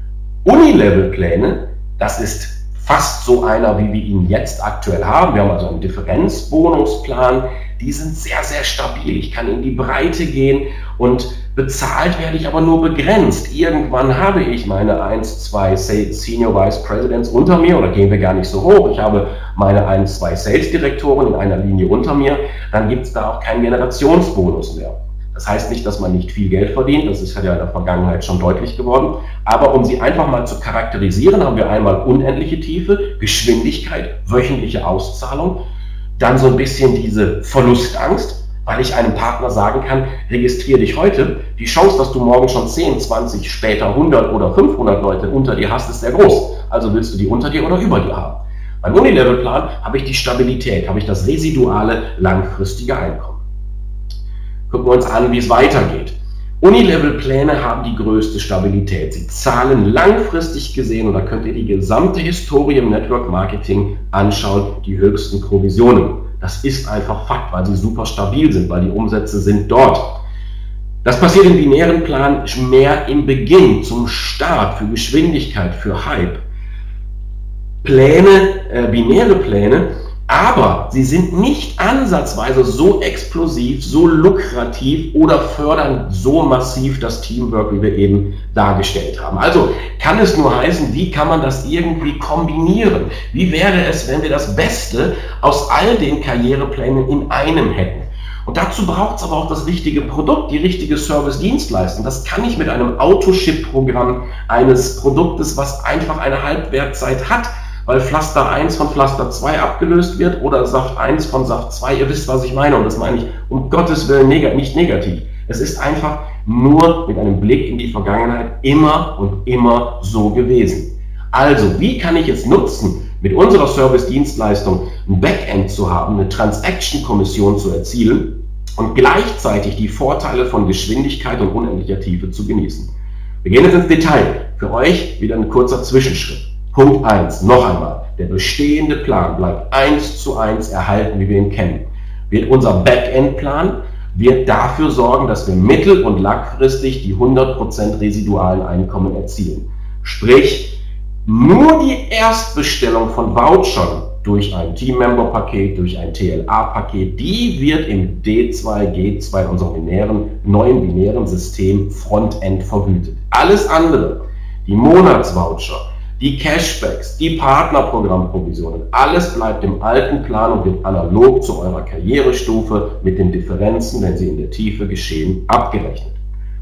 Unilevel-Pläne, das ist fast so einer, wie wir ihn jetzt aktuell haben. Wir haben also einen Differenzbonusplan, die sind sehr, sehr stabil. Ich kann in die Breite gehen und bezahlt werde ich aber nur begrenzt. Irgendwann habe ich meine eins, zwei Senior Vice Presidents unter mir, oder gehen wir gar nicht so hoch. Ich habe meine eins, zwei Sales Direktoren in einer Linie unter mir. Dann gibt es da auch keinen Generationsbonus mehr. Das heißt nicht, dass man nicht viel Geld verdient, das ist ja in der Vergangenheit schon deutlich geworden. Aber um sie einfach mal zu charakterisieren, haben wir einmal unendliche Tiefe, Geschwindigkeit, wöchentliche Auszahlung, dann so ein bisschen diese Verlustangst, weil ich einem Partner sagen kann, registriere dich heute, die Chance, dass du morgen schon zehn, zwanzig, später hundert oder fünfhundert Leute unter dir hast, ist sehr groß. Also willst du die unter dir oder über dir haben. Beim Unilevel-Plan habe ich die Stabilität, habe ich das residuale, langfristige Einkommen. Gucken wir uns an, wie es weitergeht. Unilevel-Pläne haben die größte Stabilität. Sie zahlen langfristig gesehen, und da könnt ihr die gesamte Historie im Network Marketing anschauen, die höchsten Provisionen. Das ist einfach Fakt, weil sie super stabil sind, weil die Umsätze sind dort. Das passiert im binären Plan mehr im Beginn, zum Start, für Geschwindigkeit, für Hype. Pläne, äh, binäre Pläne, aber sie sind nicht ansatzweise so explosiv, so lukrativ oder fördern so massiv das Teamwork, wie wir eben dargestellt haben. Also kann es nur heißen, wie kann man das irgendwie kombinieren? Wie wäre es, wenn wir das Beste aus all den Karriereplänen in einem hätten? Und dazu braucht es aber auch das richtige Produkt, die richtige Service-Dienstleistung. Das kann ich mit einem Autoship-Programm eines Produktes, was einfach eine Halbwertzeit hat, weil Pflaster eins von Pflaster zwei abgelöst wird oder Saft eins von Saft zwei. Ihr wisst, was ich meine, und das meine ich um Gottes Willen neg- nicht negativ. Es ist einfach nur mit einem Blick in die Vergangenheit immer und immer so gewesen. Also, wie kann ich es nutzen, mit unserer Service-Dienstleistung ein Backend zu haben, eine Transaction-Kommission zu erzielen und gleichzeitig die Vorteile von Geschwindigkeit und unendlicher Tiefe zu genießen? Wir gehen jetzt ins Detail. Für euch wieder ein kurzer Zwischenschritt. Punkt eins, noch einmal, der bestehende Plan bleibt eins zu eins erhalten, wie wir ihn kennen. Wird unser Backend-Plan wird dafür sorgen, dass wir mittel- und langfristig die hundert Prozent residualen Einkommen erzielen. Sprich, nur die Erstbestellung von Vouchern durch ein Teammember-Paket, durch ein T L A-Paket, die wird im D zwei G zwei, unserem binären, neuen binären System Frontend vergütet. Alles andere, die Monatsvoucher, die Cashbacks, die Partnerprogrammprovisionen, alles bleibt im alten Plan und wird analog zu eurer Karrierestufe mit den Differenzen, wenn sie in der Tiefe geschehen, abgerechnet.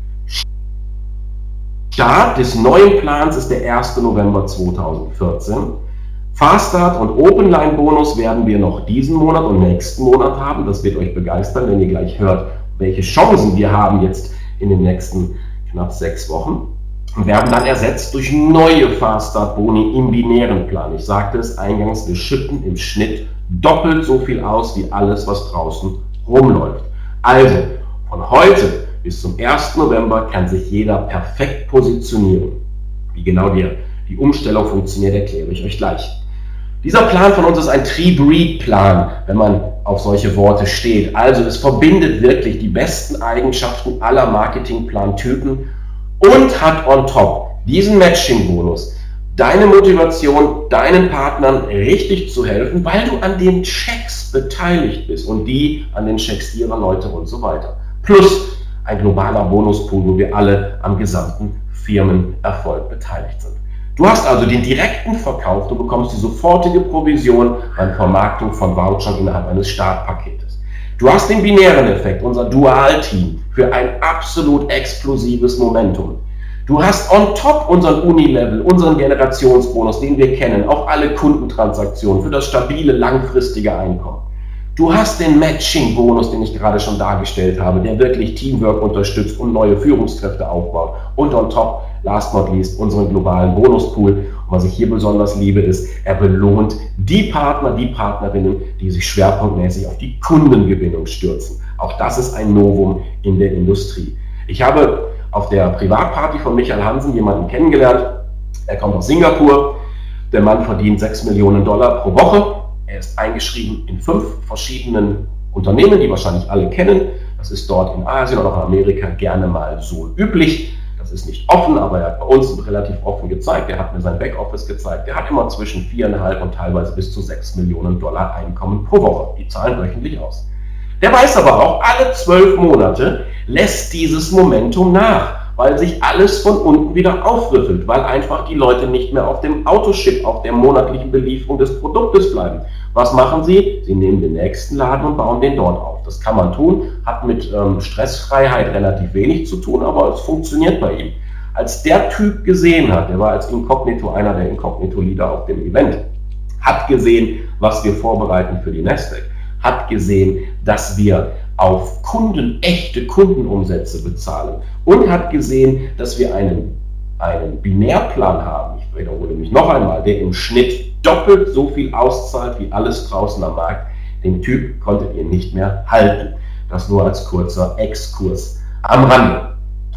Start des neuen Plans ist der erste November zweitausendvierzehn. Faststart und Openline-Bonus werden wir noch diesen Monat und nächsten Monat haben. Das wird euch begeistern, wenn ihr gleich hört, welche Chancen wir haben jetzt in den nächsten knapp sechs Wochen. Und werden dann ersetzt durch neue Faststart-Boni im binären Plan. Ich sagte es eingangs, wir schütten im Schnitt doppelt so viel aus wie alles, was draußen rumläuft. Also, von heute bis zum ersten November kann sich jeder perfekt positionieren. Wie genau die, die Umstellung funktioniert, erkläre ich euch gleich. Dieser Plan von uns ist ein Tree-Breed-Plan, wenn man auf solche Worte steht. Also es verbindet wirklich die besten Eigenschaften aller Marketingplan-Typen und hat on top diesen Matching-Bonus, deine Motivation, deinen Partnern richtig zu helfen, weil du an den Checks beteiligt bist und die an den Checks ihrer Leute und so weiter. Plus ein globaler Bonuspool, wo wir alle am gesamten Firmenerfolg beteiligt sind. Du hast also den direkten Verkauf, du bekommst die sofortige Provision beim Vermarktung von Vouchern innerhalb eines Startpaketes. Du hast den binären Effekt, unser Dual-Team, für ein absolut explosives Momentum. Du hast on top unseren Unilevel, unseren Generationsbonus, den wir kennen, auch alle Kundentransaktionen für das stabile, langfristige Einkommen. Du hast den Matching-Bonus, den ich gerade schon dargestellt habe, der wirklich Teamwork unterstützt und neue Führungskräfte aufbaut. Und on top, last not least, unseren globalen Bonuspool. Und was ich hier besonders liebe, ist, er belohnt die Partner, die Partnerinnen, die sich schwerpunktmäßig auf die Kundengewinnung stürzen. Auch das ist ein Novum in der Industrie. Ich habe auf der Privatparty von Michael Hansen jemanden kennengelernt. Er kommt aus Singapur. Der Mann verdient sechs Millionen Dollar pro Woche. Er ist eingeschrieben in fünf verschiedenen Unternehmen, die wahrscheinlich alle kennen. Das ist dort in Asien oder auch in Amerika gerne mal so üblich. Das ist nicht offen, aber er hat bei uns relativ offen gezeigt. Er hat mir sein Backoffice gezeigt. Er hat immer zwischen viereinhalb und teilweise bis zu sechs Millionen Dollar Einkommen pro Woche. Die zahlen wöchentlich aus. Der weiß aber auch, alle zwölf Monate lässt dieses Momentum nach, weil sich alles von unten wieder aufrüttelt, weil einfach die Leute nicht mehr auf dem Autoship, auf der monatlichen Belieferung des Produktes bleiben. Was machen sie? Sie nehmen den nächsten Laden und bauen den dort auf. Das kann man tun, hat mit ähm, Stressfreiheit relativ wenig zu tun, aber es funktioniert bei ihm. Als der Typ gesehen hat, der war als Inkognito einer der Inkognito-Leader auf dem Event, hat gesehen, was wir vorbereiten für die Nasdaq, hat gesehen, dass wir auf Kunden, echte Kundenumsätze bezahlen und hat gesehen, dass wir einen, einen Binärplan haben, ich wiederhole mich noch einmal, der im Schnitt doppelt so viel auszahlt wie alles draußen am Markt. Den Typ konntet ihr nicht mehr halten. Das nur als kurzer Exkurs am Rande.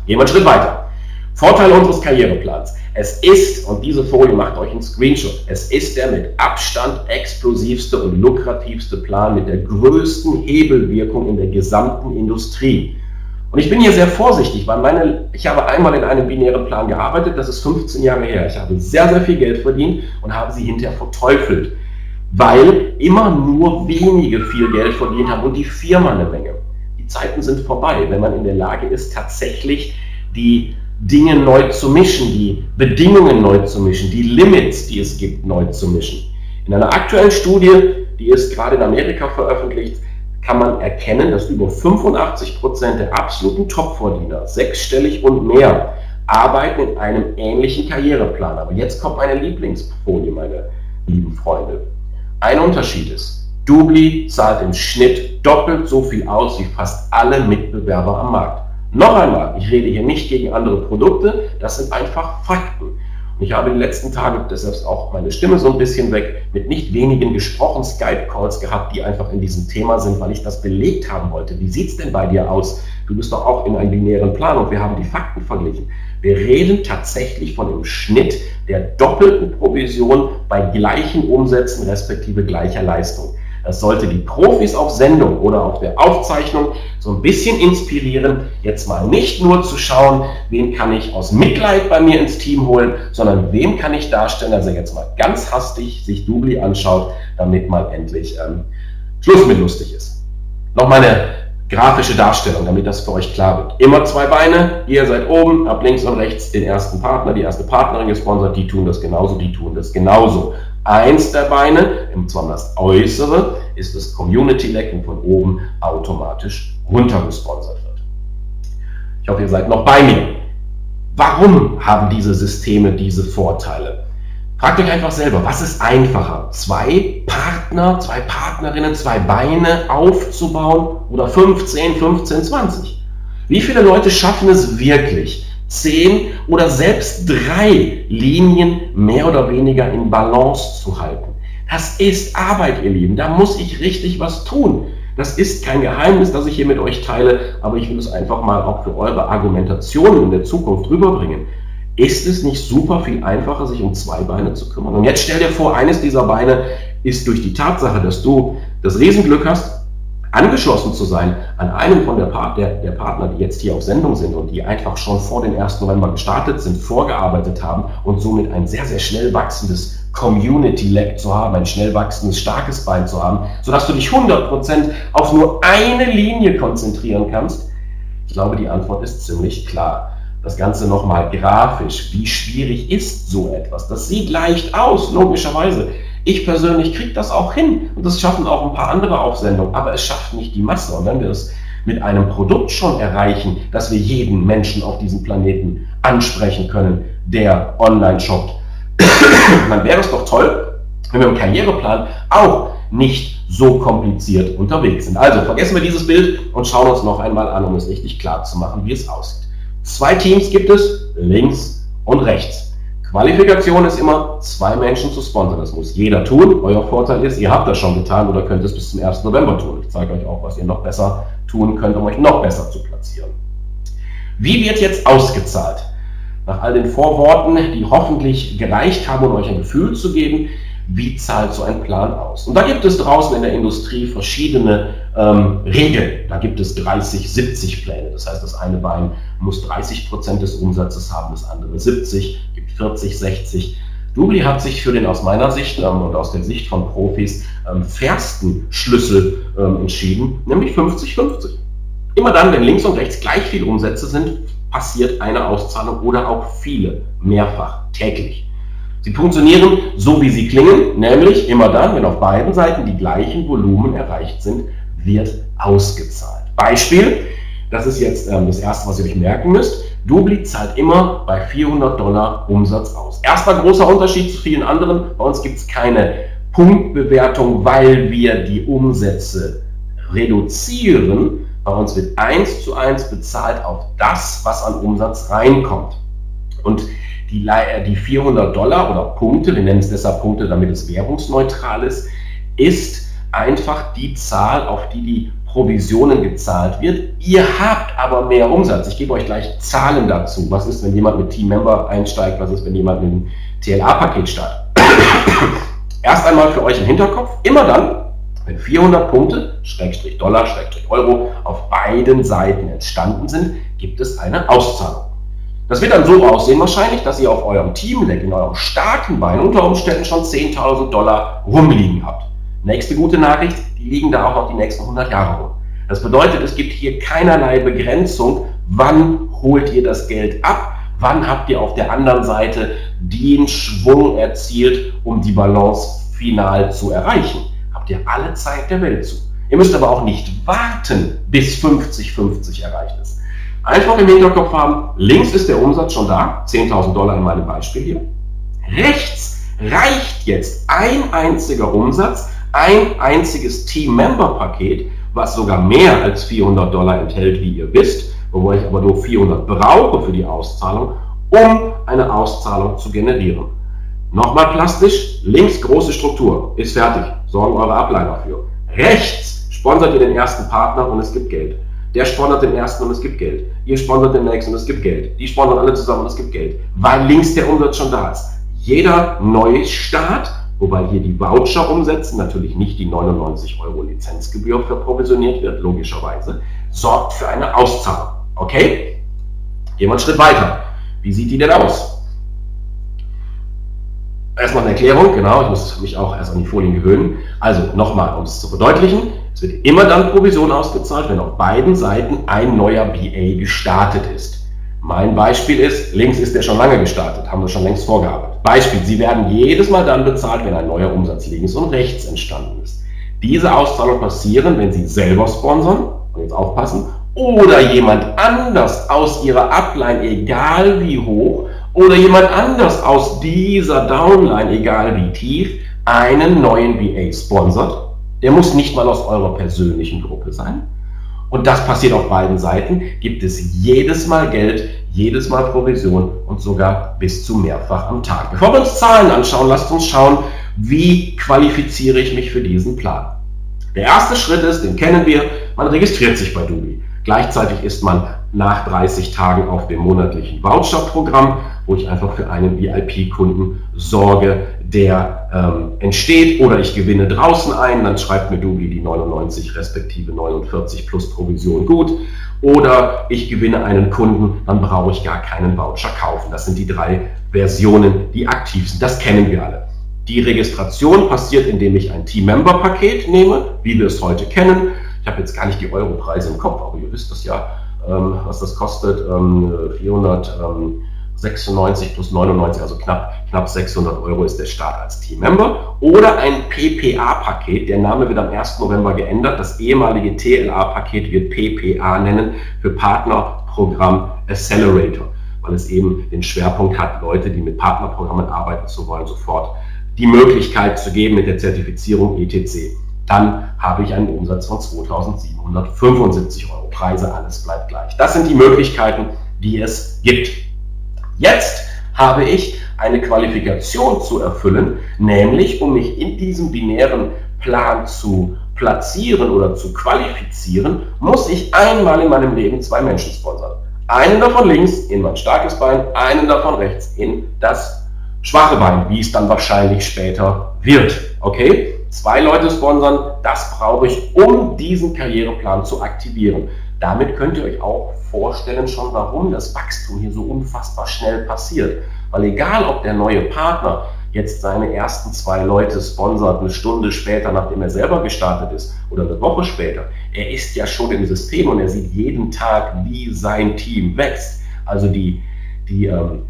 Gehen wir einen Schritt weiter. Vorteile unseres Karriereplans. Es ist, und diese Folie macht euch einen Screenshot, es ist der mit Abstand explosivste und lukrativste Plan mit der größten Hebelwirkung in der gesamten Industrie. Und ich bin hier sehr vorsichtig, weil meine, ich habe einmal in einem binären Plan gearbeitet, das ist fünfzehn Jahre her. Ich habe sehr, sehr viel Geld verdient und habe sie hinterher verteufelt, weil immer nur wenige viel Geld verdient haben und die Firma eine Menge. Die Zeiten sind vorbei, wenn man in der Lage ist, tatsächlich die Dinge neu zu mischen, die Bedingungen neu zu mischen, die Limits, die es gibt, neu zu mischen. In einer aktuellen Studie, die ist gerade in Amerika veröffentlicht, kann man erkennen, dass über fünfundachtzig Prozent der absoluten Topverdiener, sechsstellig und mehr, arbeiten in einem ähnlichen Karriereplan. Aber jetzt kommt meine Lieblingsfolie, meine lieben Freunde. Ein Unterschied ist, Doobly zahlt im Schnitt doppelt so viel aus wie fast alle Mitbewerber am Markt. Noch einmal, ich rede hier nicht gegen andere Produkte, das sind einfach Fakten. Und ich habe in den letzten Tagen, deshalb ist auch meine Stimme so ein bisschen weg, mit nicht wenigen gesprochen Skype-Calls gehabt, die einfach in diesem Thema sind, weil ich das belegt haben wollte. Wie sieht es denn bei dir aus? Du bist doch auch in einem binären Plan und wir haben die Fakten verglichen. Wir reden tatsächlich von dem Schnitt der doppelten Provision bei gleichen Umsätzen respektive gleicher Leistung. Das sollte die Profis auf Sendung oder auf der Aufzeichnung so ein bisschen inspirieren, jetzt mal nicht nur zu schauen, wen kann ich aus Mitleid bei mir ins Team holen, sondern wem kann ich darstellen, dass er jetzt mal ganz hastig sich Doobly anschaut, damit mal endlich ähm, Schluss mit lustig ist. Noch mal eine grafische Darstellung, damit das für euch klar wird. Immer zwei Beine, ihr seid oben, ab links und rechts den ersten Partner, die erste Partnerin gesponsert, die tun das genauso, die tun das genauso. Eins der Beine, und zwar das äußere, ist das Community-Leg und von oben automatisch runtergesponsert wird. Ich hoffe, ihr seid noch bei mir. Warum haben diese Systeme diese Vorteile? Fragt euch einfach selber, was ist einfacher? Zwei Partner, zwei Partnerinnen, zwei Beine aufzubauen oder fünfzehn, fünfzehn, zwanzig? Wie viele Leute schaffen es wirklich, zehn oder selbst drei Linien mehr oder weniger in Balance zu halten? Das ist Arbeit, ihr Lieben. Da muss ich richtig was tun. Das ist kein Geheimnis, das ich hier mit euch teile, aber ich will es einfach mal auch für eure Argumentationen in der Zukunft rüberbringen. Ist es nicht super viel einfacher, sich um zwei Beine zu kümmern? Und jetzt stell dir vor, eines dieser Beine ist durch die Tatsache, dass du das Riesenglück hast, angeschlossen zu sein an einem von der, Part, der, der Partner, die jetzt hier auf Sendung sind und die einfach schon vor dem ersten November gestartet sind, vorgearbeitet haben und somit ein sehr, sehr schnell wachsendes Community-Leg zu haben, ein schnell wachsendes, starkes Bein zu haben, sodass du dich hundert Prozent auf nur eine Linie konzentrieren kannst? Ich glaube, die Antwort ist ziemlich klar. Das Ganze nochmal grafisch. Wie schwierig ist so etwas? Das sieht leicht aus, logischerweise. Ich persönlich kriege das auch hin und das schaffen auch ein paar andere Aufsendungen, aber es schafft nicht die Masse. Und wenn wir es mit einem Produkt schon erreichen, dass wir jeden Menschen auf diesem Planeten ansprechen können, der online shoppt, dann wäre es doch toll, wenn wir im Karriereplan auch nicht so kompliziert unterwegs sind. Also vergessen wir dieses Bild und schauen uns noch einmal an, um es richtig klar zu machen, wie es aussieht. Zwei Teams gibt es, links und rechts. Qualifikation ist immer, zwei Menschen zu sponsern. Das muss jeder tun. Euer Vorteil ist, ihr habt das schon getan oder könnt es bis zum ersten November tun. Ich zeige euch auch, was ihr noch besser tun könnt, um euch noch besser zu platzieren. Wie wird jetzt ausgezahlt? Nach all den Vorworten, die hoffentlich gereicht haben, um euch ein Gefühl zu geben, wie zahlt so ein Plan aus? Und da gibt es draußen in der Industrie verschiedene ähm, Regeln. Da gibt es dreißig siebzig Pläne. Das heißt, das eine Bein muss dreißig Prozent des Umsatzes haben, das andere siebzig, gibt vierzig, sechzig. Doobly hat sich für den aus meiner Sicht ähm, und aus der Sicht von Profis ähm, fairsten Schlüssel ähm, entschieden, nämlich fünfzig fünfzig. Immer dann, wenn links und rechts gleich viele Umsätze sind, passiert eine Auszahlung oder auch viele, mehrfach, täglich. Sie funktionieren so, wie sie klingen, nämlich immer dann, wenn auf beiden Seiten die gleichen Volumen erreicht sind, wird ausgezahlt. Beispiel, das ist jetzt ähm, das erste, was ihr euch merken müsst. Doobly zahlt immer bei vierhundert Dollar Umsatz aus. Erster großer Unterschied zu vielen anderen, bei uns gibt es keine Punktbewertung, weil wir die Umsätze reduzieren. Bei uns wird eins zu eins bezahlt auf das, was an Umsatz reinkommt. Und die, die vierhundert Dollar oder Punkte, wir nennen es deshalb Punkte, damit es währungsneutral ist, ist einfach die Zahl, auf die die Provisionen gezahlt wird. Ihr habt aber mehr Umsatz. Ich gebe euch gleich Zahlen dazu. Was ist, wenn jemand mit Team-Member einsteigt? Was ist, wenn jemand mit einem T L A-Paket startet? Erst einmal für euch im Hinterkopf, immer dann, wenn vierhundert Punkte, Schrägstrich Dollar, Schrägstrich Euro, auf beiden Seiten entstanden sind, gibt es eine Auszahlung. Das wird dann so aussehen wahrscheinlich, dass ihr auf eurem Teamdeck, in eurem starken Bein unter Umständen schon zehntausend Dollar rumliegen habt. Nächste gute Nachricht, die liegen da auch noch die nächsten hundert Jahre rum. Das bedeutet, es gibt hier keinerlei Begrenzung, wann holt ihr das Geld ab, wann habt ihr auf der anderen Seite den Schwung erzielt, um die Balance final zu erreichen. Habt ihr alle Zeit der Welt zu. Ihr müsst aber auch nicht warten, bis fünfzig fünfzig erreicht ist. Einfach im Hinterkopf haben, links ist der Umsatz schon da, zehntausend Dollar in meinem Beispiel hier. Rechts reicht jetzt ein einziger Umsatz, ein einziges Team-Member-Paket, was sogar mehr als vierhundert Dollar enthält, wie ihr wisst, wobei ich aber nur vierhundert brauche für die Auszahlung, um eine Auszahlung zu generieren. Nochmal plastisch, links große Struktur, ist fertig, sorgen eure Ableiter für. Rechts sponsert ihr den ersten Partner und es gibt Geld. Der sponsert den ersten und es gibt Geld. Ihr sponsert den nächsten und es gibt Geld. Die sponsern alle zusammen und es gibt Geld. Weil links der Umsatz schon da ist. Jeder Neustart, wobei hier die Voucher umsetzen, natürlich nicht die neunundneunzig Euro Lizenzgebühr verprovisioniert wird, logischerweise, sorgt für eine Auszahlung. Okay? Gehen wir einen Schritt weiter. Wie sieht die denn aus? Erstmal eine Erklärung, genau, ich muss mich auch erst an die Folien gewöhnen. Also nochmal, um es zu verdeutlichen, es wird immer dann Provision ausgezahlt, wenn auf beiden Seiten ein neuer B A gestartet ist. Mein Beispiel ist, links ist der schon lange gestartet, haben wir schon längst vorgearbeitet. Beispiel, Sie werden jedes Mal dann bezahlt, wenn ein neuer Umsatz links und rechts entstanden ist. Diese Auszahlung passieren, wenn Sie selber sponsern, und jetzt aufpassen, oder jemand anders aus Ihrer Upline, egal wie hoch, oder jemand anders aus dieser Downline, egal wie tief, einen neuen B A sponsert. Der muss nicht mal aus eurer persönlichen Gruppe sein. Und das passiert auf beiden Seiten. Gibt es jedes Mal Geld, jedes Mal Provision und sogar bis zu mehrfach am Tag. Bevor wir uns Zahlen anschauen, lasst uns schauen, wie qualifiziere ich mich für diesen Plan. Der erste Schritt ist, den kennen wir, man registriert sich bei Doobly. Gleichzeitig ist man nach dreißig Tagen auf dem monatlichen Voucher-Programm, wo ich einfach für einen V I P-Kunden sorge, der ähm, entsteht, oder ich gewinne draußen ein, dann schreibt mir Doobly die neunundneunzig respektive neunundvierzig plus Provision gut, oder ich gewinne einen Kunden, dann brauche ich gar keinen Voucher kaufen. Das sind die drei Versionen, die aktiv sind. Das kennen wir alle. Die Registration passiert, indem ich ein Team-Member-Paket nehme, wie wir es heute kennen. Ich habe jetzt gar nicht die Europreise im Kopf, aber ihr wisst das ja, ähm, was das kostet. Ähm, vierhundertsechsundneunzig plus neunundneunzig, also knapp, knapp sechshundert Euro ist der Start als Team-Member. Oder ein P P A-Paket, der Name wird am ersten November geändert. Das ehemalige T L A-Paket wird P P A nennen, für Partnerprogramm Accelerator, weil es eben den Schwerpunkt hat, Leute, die mit Partnerprogrammen arbeiten zu wollen, sofort die Möglichkeit zu geben mit der Zertifizierung et cetera. Dann habe ich einen Umsatz von zweitausendsiebenhundertfünfundsiebzig Euro. Preise, alles bleibt gleich. Das sind die Möglichkeiten, die es gibt. Jetzt habe ich eine Qualifikation zu erfüllen, nämlich um mich in diesem binären Plan zu platzieren oder zu qualifizieren, muss ich einmal in meinem Leben zwei Menschen sponsern. Einen davon links in mein starkes Bein, einen davon rechts in das schwache Bein, wie es dann wahrscheinlich später wird. Okay? Zwei Leute sponsern, das brauche ich, um diesen Karriereplan zu aktivieren. Damit könnt ihr euch auch vorstellen schon, warum das Wachstum hier so unfassbar schnell passiert. Weil egal, ob der neue Partner jetzt seine ersten zwei Leute sponsert, eine Stunde später, nachdem er selber gestartet ist, oder eine Woche später, er ist ja schon im System und er sieht jeden Tag, wie sein Team wächst. Also die, die ähm,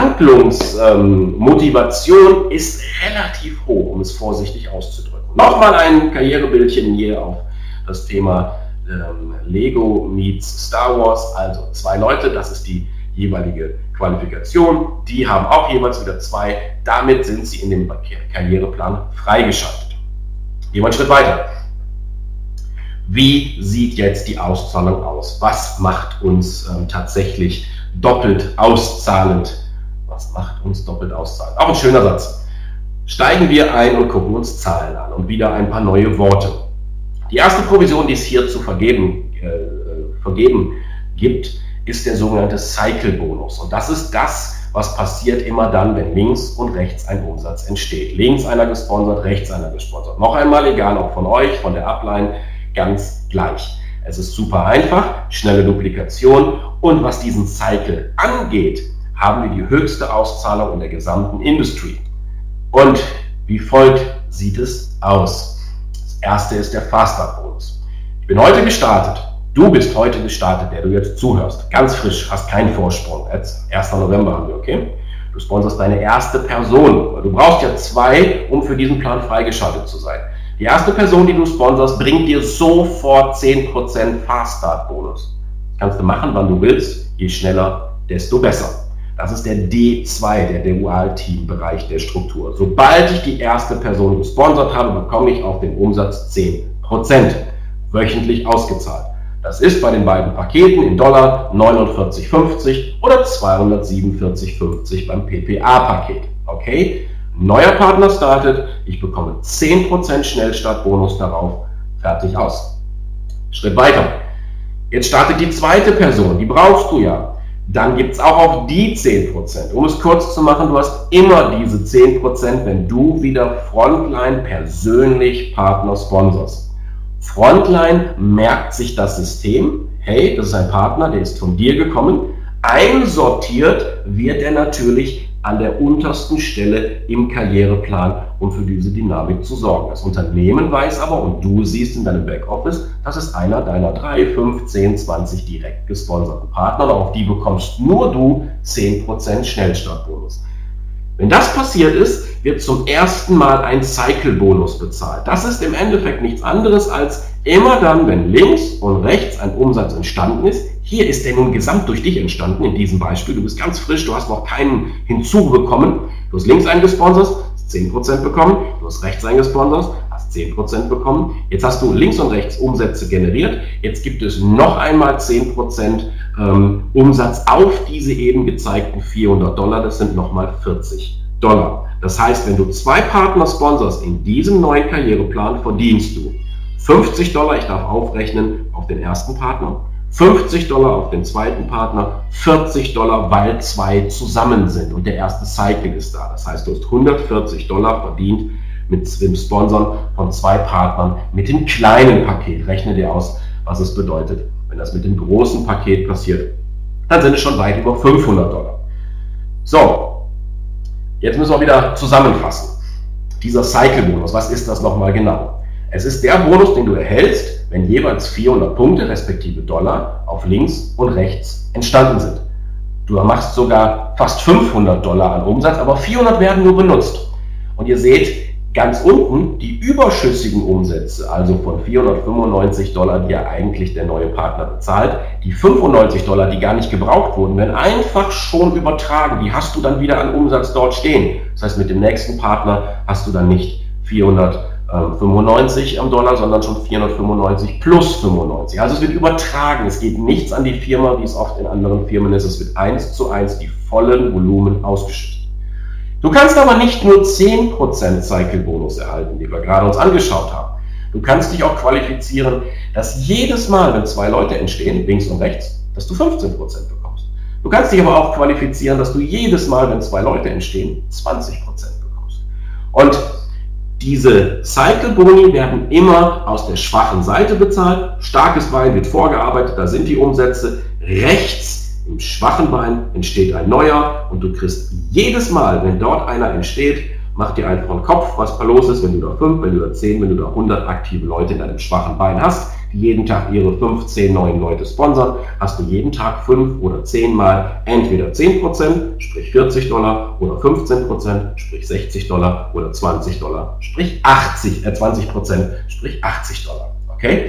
Handlungsmotivation ähm, ist relativ hoch, um es vorsichtig auszudrücken. Nochmal ein Karrierebildchen hier auf das Thema ähm, Lego meets Star Wars. Also zwei Leute, das ist die jeweilige Qualifikation. Die haben auch jeweils wieder zwei. Damit sind sie in dem Karriereplan freigeschaltet. Gehen wir einen Schritt weiter. Wie sieht jetzt die Auszahlung aus? Was macht uns ähm, tatsächlich doppelt auszahlend? Was macht uns doppelt auszahlend? Auch ein schöner Satz. Steigen wir ein und gucken uns Zahlen an und wieder ein paar neue Worte. Die erste Provision, die es hier zu vergeben, äh, vergeben gibt, ist der sogenannte Cycle-Bonus. Und das ist das, was passiert immer dann, wenn links und rechts ein Umsatz entsteht. Links einer gesponsert, rechts einer gesponsert. Noch einmal, egal ob von euch, von der Upline, ganz gleich. Es ist super einfach, schnelle Duplikation und was diesen Cycle angeht, haben wir die höchste Auszahlung in der gesamten Industrie. Und wie folgt sieht es aus. Das erste ist der Fast-Start-Bonus. Ich bin heute gestartet. Du bist heute gestartet, der du jetzt zuhörst. Ganz frisch, hast keinen Vorsprung. Jetzt erster November haben wir, okay? Du sponsorst deine erste Person. Du brauchst ja zwei, um für diesen Plan freigeschaltet zu sein. Die erste Person, die du sponsorst, bringt dir sofort zehn Prozent Fast-Start-Bonus. Das kannst du machen, wann du willst. Je schneller, desto besser. Das ist der D zwei, der Dual-Team-Bereich der Struktur. Sobald ich die erste Person gesponsert habe, bekomme ich auf den Umsatz zehn Prozent wöchentlich ausgezahlt. Das ist bei den beiden Paketen in Dollar neunundvierzig fünfzig oder zweihundertsiebenundvierzig fünfzig beim P P A-Paket. Okay, neuer Partner startet, ich bekomme zehn Prozent Schnellstartbonus darauf, fertig aus. Schritt weiter. Jetzt startet die zweite Person, die brauchst du ja. Dann gibt es auch auf die zehn Prozent. Um es kurz zu machen, du hast immer diese zehn Prozent, wenn du wieder Frontline persönlich Partner sponsorst. Frontline merkt sich das System, hey, das ist ein Partner, der ist von dir gekommen, einsortiert wird er natürlich an der untersten Stelle im Karriereplan, um für diese Dynamik zu sorgen. Das Unternehmen weiß aber und du siehst in deinem Backoffice, das ist einer deiner drei, fünf, zehn, zwanzig direkt gesponserten Partner, auf die bekommst nur du zehn Prozent Schnellstartbonus. Wenn das passiert ist, wird zum ersten Mal ein Cycle-Bonus bezahlt. Das ist im Endeffekt nichts anderes als immer dann, wenn links und rechts ein Umsatz entstanden ist. Hier ist der nun gesamt durch dich entstanden, in diesem Beispiel. Du bist ganz frisch, du hast noch keinen hinzubekommen. Du hast links eingesponsert, hast zehn Prozent bekommen. Du hast rechts eingesponsert, hast zehn Prozent bekommen. Jetzt hast du links und rechts Umsätze generiert. Jetzt gibt es noch einmal zehn Prozent ähm, Umsatz auf diese eben gezeigten vierhundert Dollar. Das sind nochmal vierzig Dollar. Das heißt, wenn du zwei Partner sponsorst in diesem neuen Karriereplan, verdienst du fünfzig Dollar, ich darf aufrechnen, auf den ersten Partner, fünfzig Dollar auf den zweiten Partner, vierzig Dollar, weil zwei zusammen sind und der erste Cycle ist da. Das heißt, du hast hundertvierzig Dollar verdient mit dem Sponsoren von zwei Partnern mit dem kleinen Paket. Rechne dir aus, was es bedeutet. Wenn das mit dem großen Paket passiert, dann sind es schon weit über fünfhundert Dollar. So, jetzt müssen wir wieder zusammenfassen. Dieser Cycle-Bonus, was ist das nochmal genau? Es ist der Bonus, den du erhältst, wenn jeweils vierhundert Punkte, respektive Dollar, auf links und rechts entstanden sind. Du machst sogar fast fünfhundert Dollar an Umsatz, aber vierhundert werden nur benutzt. Und ihr seht ganz unten die überschüssigen Umsätze, also von vierhundertfünfundneunzig Dollar, die ja eigentlich der neue Partner bezahlt, die fünfundneunzig Dollar, die gar nicht gebraucht wurden, werden einfach schon übertragen. Die hast du dann wieder an Umsatz dort stehen. Das heißt, mit dem nächsten Partner hast du dann nicht vierhundertfünfundneunzig am Dollar, sondern schon vierhundertfünfundneunzig plus fünfundneunzig. Also es wird übertragen. Es geht nichts an die Firma, wie es oft in anderen Firmen ist. Es wird eins zu eins die vollen Volumen ausgeschüttet. Du kannst aber nicht nur zehn Prozent Cycle-Bonus erhalten, die wir gerade uns angeschaut haben. Du kannst dich auch qualifizieren, dass jedes Mal, wenn zwei Leute entstehen, links und rechts, dass du fünfzehn Prozent bekommst. Du kannst dich aber auch qualifizieren, dass du jedes Mal, wenn zwei Leute entstehen, zwanzig Prozent bekommst. Und diese Cycle-Boni werden immer aus der schwachen Seite bezahlt. Starkes Bein wird vorgearbeitet, da sind die Umsätze. Rechts im schwachen Bein entsteht ein neuer und du kriegst jedes Mal, wenn dort einer entsteht, mach dir einfach einen Kopf, was da los ist, wenn du da fünf, wenn du da zehn, wenn du da hundert aktive Leute in deinem schwachen Bein hast, die jeden Tag ihre fünf, zehn neuen Leute sponsern, hast du jeden Tag fünf oder zehn Mal entweder zehn Prozent, sprich vierzig Dollar, oder fünfzehn Prozent, sprich sechzig Dollar, oder zwanzig Dollar, sprich achtzig, äh zwanzig Prozent, sprich achtzig Dollar. Okay?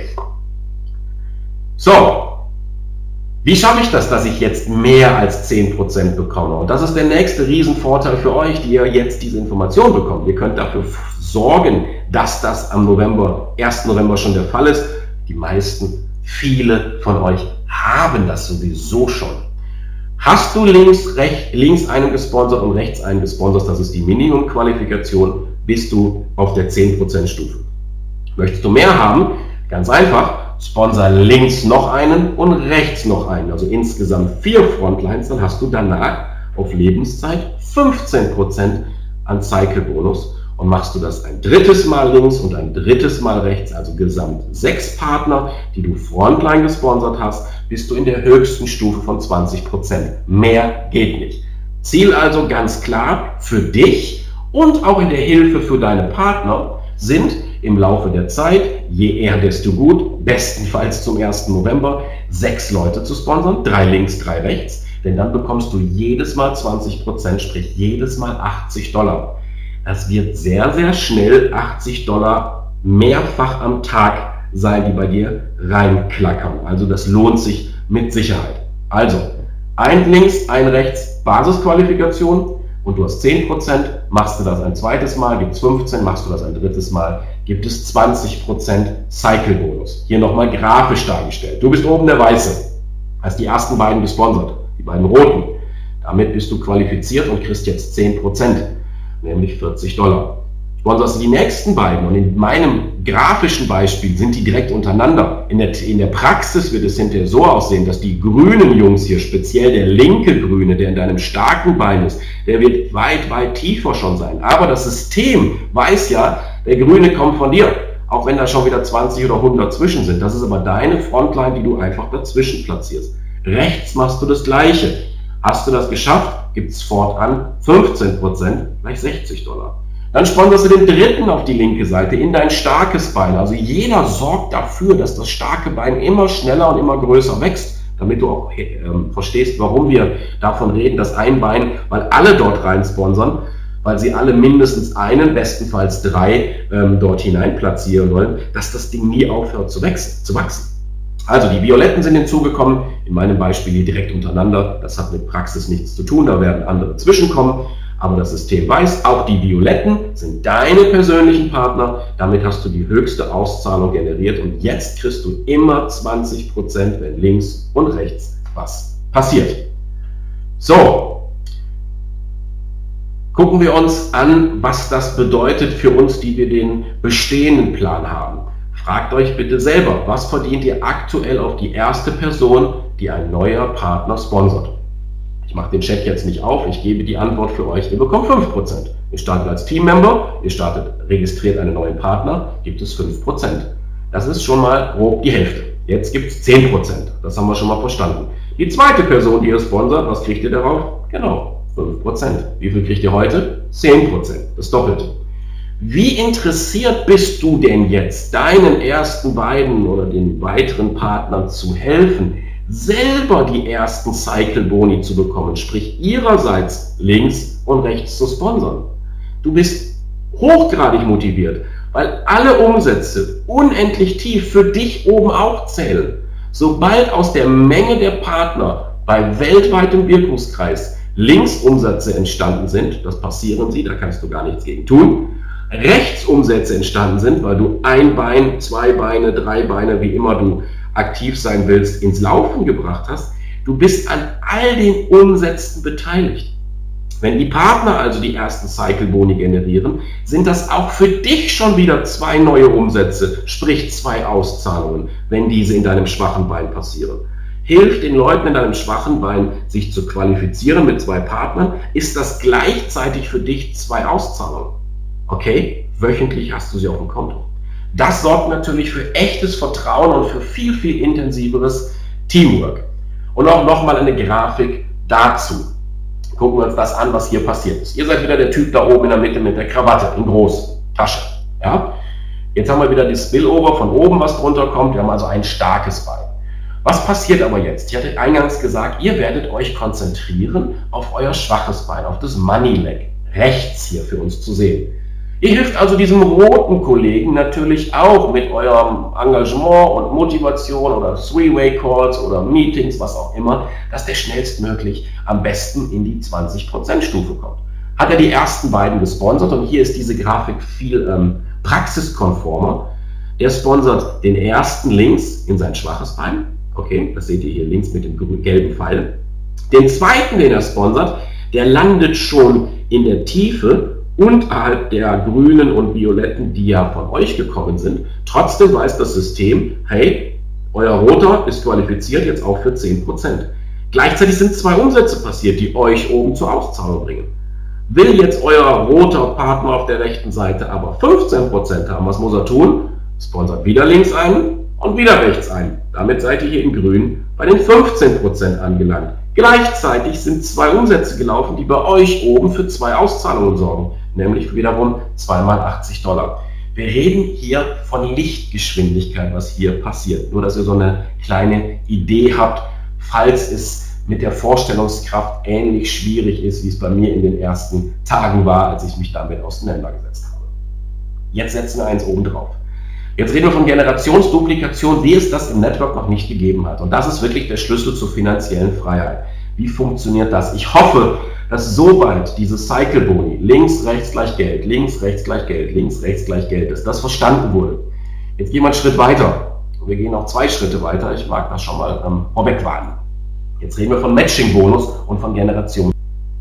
So. Wie schaffe ich das, dass ich jetzt mehr als zehn Prozent bekomme? Und das ist der nächste Riesenvorteil für euch, die ihr jetzt diese Information bekommt. Ihr könnt dafür sorgen, dass das am November, ersten November schon der Fall ist. Die meisten, viele von euch haben das sowieso schon. Hast du links, rechts, links einen gesponsert und rechts einen gesponsert, das ist die Minimum-Qualifikation, bist du auf der zehn Prozent Stufe. Möchtest du mehr haben? Ganz einfach, sponsor links noch einen und rechts noch einen, also insgesamt vier Frontlines, dann hast du danach auf Lebenszeit fünfzehn Prozent an Cycle-Bonus. Und machst du das ein drittes Mal links und ein drittes Mal rechts, also gesamt sechs Partner, die du Frontline gesponsert hast, bist du in der höchsten Stufe von zwanzig Prozent. Mehr geht nicht. Ziel also ganz klar für dich und auch in der Hilfe für deine Partner sind im Laufe der Zeit, je eher desto gut, bestenfalls zum ersten November, sechs Leute zu sponsern, drei links, drei rechts, denn dann bekommst du jedes Mal zwanzig Prozent, sprich jedes Mal achtzig Dollar. Das wird sehr, sehr schnell achtzig Dollar mehrfach am Tag sein, die bei dir reinklackern. Also das lohnt sich mit Sicherheit. Also ein links, ein rechts, Basisqualifikation und du hast zehn Prozent. Machst du das ein zweites Mal, gibt es fünfzehn. Machst du das ein drittes Mal, gibt es zwanzig Prozent Cycle-Bonus. Hier nochmal grafisch dargestellt. Du bist oben der Weiße, hast die ersten beiden gesponsert, die beiden Roten. Damit bist du qualifiziert und kriegst jetzt zehn Prozent. Nämlich vierzig Dollar. Sponsorst du die nächsten beiden und in meinem grafischen Beispiel sind die direkt untereinander. In der, in der Praxis wird es hinterher so aussehen, dass die grünen Jungs hier, speziell der linke Grüne, der in deinem starken Bein ist, der wird weit, weit tiefer schon sein. Aber das System weiß ja, der Grüne kommt von dir, auch wenn da schon wieder zwanzig oder hundert zwischen sind. Das ist aber deine Frontline, die du einfach dazwischen platzierst. Rechts machst du das Gleiche. Hast du das geschafft, gibt es fortan fünfzehn Prozent, gleich sechzig Dollar. Dann sponsorst du den dritten auf die linke Seite in dein starkes Bein. Also jeder sorgt dafür, dass das starke Bein immer schneller und immer größer wächst, damit du auch äh, verstehst, warum wir davon reden, dass ein Bein, weil alle dort rein sponsern, weil sie alle mindestens einen, bestenfalls drei ähm, dort hinein platzieren wollen, dass das Ding nie aufhört zu wachsen. Zu wachsen. Also die Violetten sind hinzugekommen, in meinem Beispiel hier direkt untereinander. Das hat mit Praxis nichts zu tun, da werden andere zwischenkommen. Aber das System weiß, auch die Violetten sind deine persönlichen Partner. Damit hast du die höchste Auszahlung generiert und jetzt kriegst du immer zwanzig Prozent, wenn links und rechts was passiert. So, gucken wir uns an, was das bedeutet für uns, die wir den bestehenden Plan haben. Fragt euch bitte selber, was verdient ihr aktuell auf die erste Person, die ein neuer Partner sponsert? Ich mache den Chat jetzt nicht auf, ich gebe die Antwort für euch, ihr bekommt fünf Prozent. Ihr startet als Teammember, ihr startet, registriert einen neuen Partner, gibt es fünf Prozent. Das ist schon mal grob die Hälfte. Jetzt gibt es zehn Prozent, das haben wir schon mal verstanden. Die zweite Person, die ihr sponsert, was kriegt ihr darauf? Genau, fünf Prozent. Wie viel kriegt ihr heute? zehn Prozent, das Doppelte. Wie interessiert bist du denn jetzt, deinen ersten beiden oder den weiteren Partnern zu helfen, selber die ersten Cycle-Boni zu bekommen, sprich ihrerseits links und rechts zu sponsern? Du bist hochgradig motiviert, weil alle Umsätze unendlich tief für dich oben auch zählen. Sobald aus der Menge der Partner bei weltweitem Wirkungskreis Linksumsätze entstanden sind, das passieren sie, da kannst du gar nichts gegen tun, Rechtsumsätze entstanden sind, weil du ein Bein, zwei Beine, drei Beine, wie immer du aktiv sein willst, ins Laufen gebracht hast, du bist an all den Umsätzen beteiligt. Wenn die Partner also die ersten Cycle-Boni generieren, sind das auch für dich schon wieder zwei neue Umsätze, sprich zwei Auszahlungen, wenn diese in deinem schwachen Bein passieren. Hilft den Leuten in deinem schwachen Bein, sich zu qualifizieren mit zwei Partnern, ist das gleichzeitig für dich zwei Auszahlungen. Okay, wöchentlich hast du sie auf dem Konto. Das sorgt natürlich für echtes Vertrauen und für viel, viel intensiveres Teamwork. Und auch nochmal eine Grafik dazu. Gucken wir uns das an, was hier passiert ist. Ihr seid wieder der Typ da oben in der Mitte mit der Krawatte in groß Tasche. Ja? Jetzt haben wir wieder die Spillover von oben, was drunter kommt. Wir haben also ein starkes Bein. Was passiert aber jetzt? Ich hatte eingangs gesagt, ihr werdet euch konzentrieren auf euer schwaches Bein, auf das Money Leg. Rechts hier für uns zu sehen. Ihr hilft also diesem roten Kollegen natürlich auch mit eurem Engagement und Motivation oder Three-Way-Calls oder Meetings, was auch immer, dass der schnellstmöglich am besten in die zwanzig Prozent Stufe kommt. Hat er die ersten beiden gesponsert und hier ist diese Grafik viel ähm, praxiskonformer. Der sponsert den ersten links in sein schwaches Bein. Okay, das seht ihr hier links mit dem gelben Pfeil. Den zweiten, den er sponsert, der landet schon in der Tiefe unterhalb der grünen und violetten, die ja von euch gekommen sind. Trotzdem weiß das System, hey, euer roter ist qualifiziert jetzt auch für zehn Prozent. Gleichzeitig sind zwei Umsätze passiert, die euch oben zur Auszahlung bringen. Will jetzt euer roter Partner auf der rechten Seite aber fünfzehn Prozent haben, was muss er tun? Sponsert wieder links ein und wieder rechts ein. Damit seid ihr hier in grün bei den fünfzehn Prozent angelangt. Gleichzeitig sind zwei Umsätze gelaufen, die bei euch oben für zwei Auszahlungen sorgen, nämlich wiederum zwei mal achtzig Dollar. Wir reden hier von Lichtgeschwindigkeit, was hier passiert. Nur, dass ihr so eine kleine Idee habt, falls es mit der Vorstellungskraft ähnlich schwierig ist, wie es bei mir in den ersten Tagen war, als ich mich damit auseinandergesetzt habe. Jetzt setzen wir eins oben drauf. Jetzt reden wir von Generationsduplikation, wie es das im Network noch nicht gegeben hat. Und das ist wirklich der Schlüssel zur finanziellen Freiheit. Wie funktioniert das? Ich hoffe, dass sobald diese Cycle-Boni, links, rechts gleich Geld, links, rechts gleich Geld, links, rechts gleich Geld ist, das verstanden wurde. Jetzt gehen wir einen Schritt weiter. Wir gehen noch zwei Schritte weiter. Ich mag das schon mal ähm, vorwegwarnen. Jetzt reden wir von Matching-Bonus und von Generationsbonus.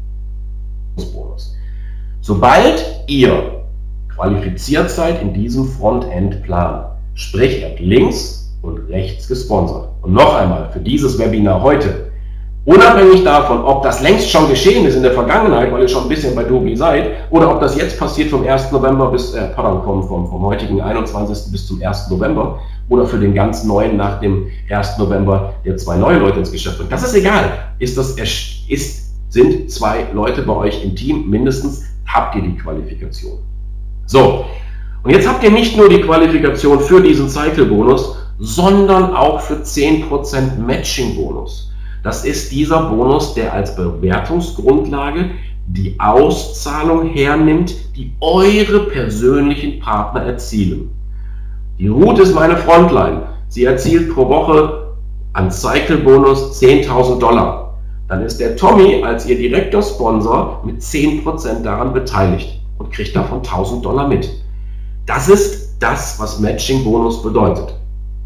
Sobald ihr qualifiziert seid in diesem Frontend-Plan, sprich ihr habt links und rechts gesponsert. Und noch einmal, für dieses Webinar heute, unabhängig davon, ob das längst schon geschehen ist in der Vergangenheit, weil ihr schon ein bisschen bei Dobly seid, oder ob das jetzt passiert vom ersten November bis, äh, pardon, vom, vom, vom heutigen einundzwanzigsten bis zum ersten November, oder für den ganz neuen nach dem ersten November, der zwei neue Leute ins Geschäft bringt. Das ist egal. Ist das, ist, sind zwei Leute bei euch im Team, mindestens habt ihr die Qualifikation. So, und jetzt habt ihr nicht nur die Qualifikation für diesen Cycle-Bonus, sondern auch für zehn Prozent Matching-Bonus. Das ist dieser Bonus, der als Bewertungsgrundlage die Auszahlung hernimmt, die eure persönlichen Partner erzielen. Die Ruth ist meine Frontline. Sie erzielt pro Woche an Cycle-Bonus zehntausend Dollar. Dann ist der Tommy als ihr direkter Sponsor mit zehn Prozent daran beteiligt und kriegt davon tausend Dollar mit. Das ist das, was Matching-Bonus bedeutet.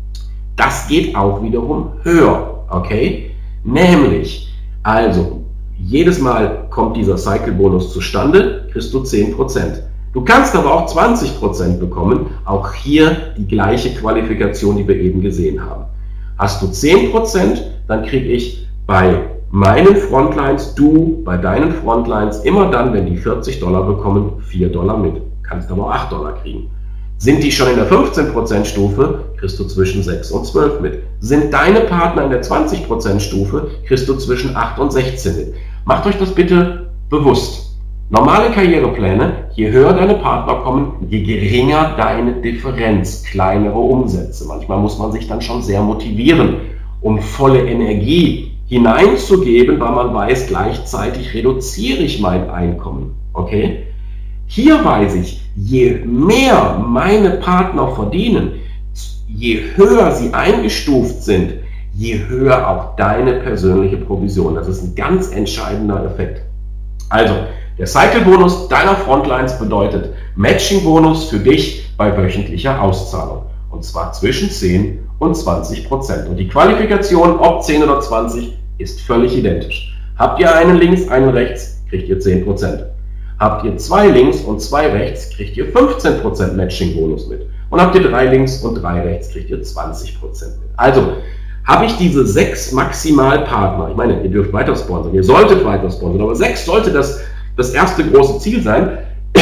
Das geht auch wiederum höher, okay? Nämlich, also, jedes Mal kommt dieser Cycle-Bonus zustande, kriegst du zehn Prozent. Du kannst aber auch zwanzig Prozent bekommen, auch hier die gleiche Qualifikation, die wir eben gesehen haben. Hast du zehn Prozent, dann kriege ich bei meinen Frontlines, du bei deinen Frontlines, immer dann, wenn die vierzig Dollar bekommen, vier Dollar mit. Kannst aber auch acht Dollar kriegen. Sind die schon in der fünfzehn Prozent Stufe, kriegst du zwischen sechs und zwölf mit. Sind deine Partner in der zwanzig Prozent Stufe, kriegst du zwischen acht und sechzehn mit. Macht euch das bitte bewusst. Normale Karrierepläne, je höher deine Partner kommen, je geringer deine Differenz, kleinere Umsätze. Manchmal muss man sich dann schon sehr motivieren, um volle Energie hineinzugeben, weil man weiß, gleichzeitig reduziere ich mein Einkommen. Okay? Hier weiß ich, je mehr meine Partner verdienen, je höher sie eingestuft sind, je höher auch deine persönliche Provision. Das ist ein ganz entscheidender Effekt. Also, der Cycle-Bonus deiner Frontlines bedeutet Matching-Bonus für dich bei wöchentlicher Auszahlung. Und zwar zwischen zehn und zwanzig Prozent. Und die Qualifikation, ob zehn oder zwanzig, ist völlig identisch. Habt ihr einen links, einen rechts, kriegt ihr zehn Prozent. Habt ihr zwei links und zwei rechts, kriegt ihr fünfzehn Prozent Matching-Bonus mit. Und habt ihr drei links und drei rechts, kriegt ihr zwanzig Prozent mit. Also, habe ich diese sechs Maximalpartner, ich meine, ihr dürft weiter sponsern, ihr solltet weiter sponsern, aber sechs sollte das, das erste große Ziel sein,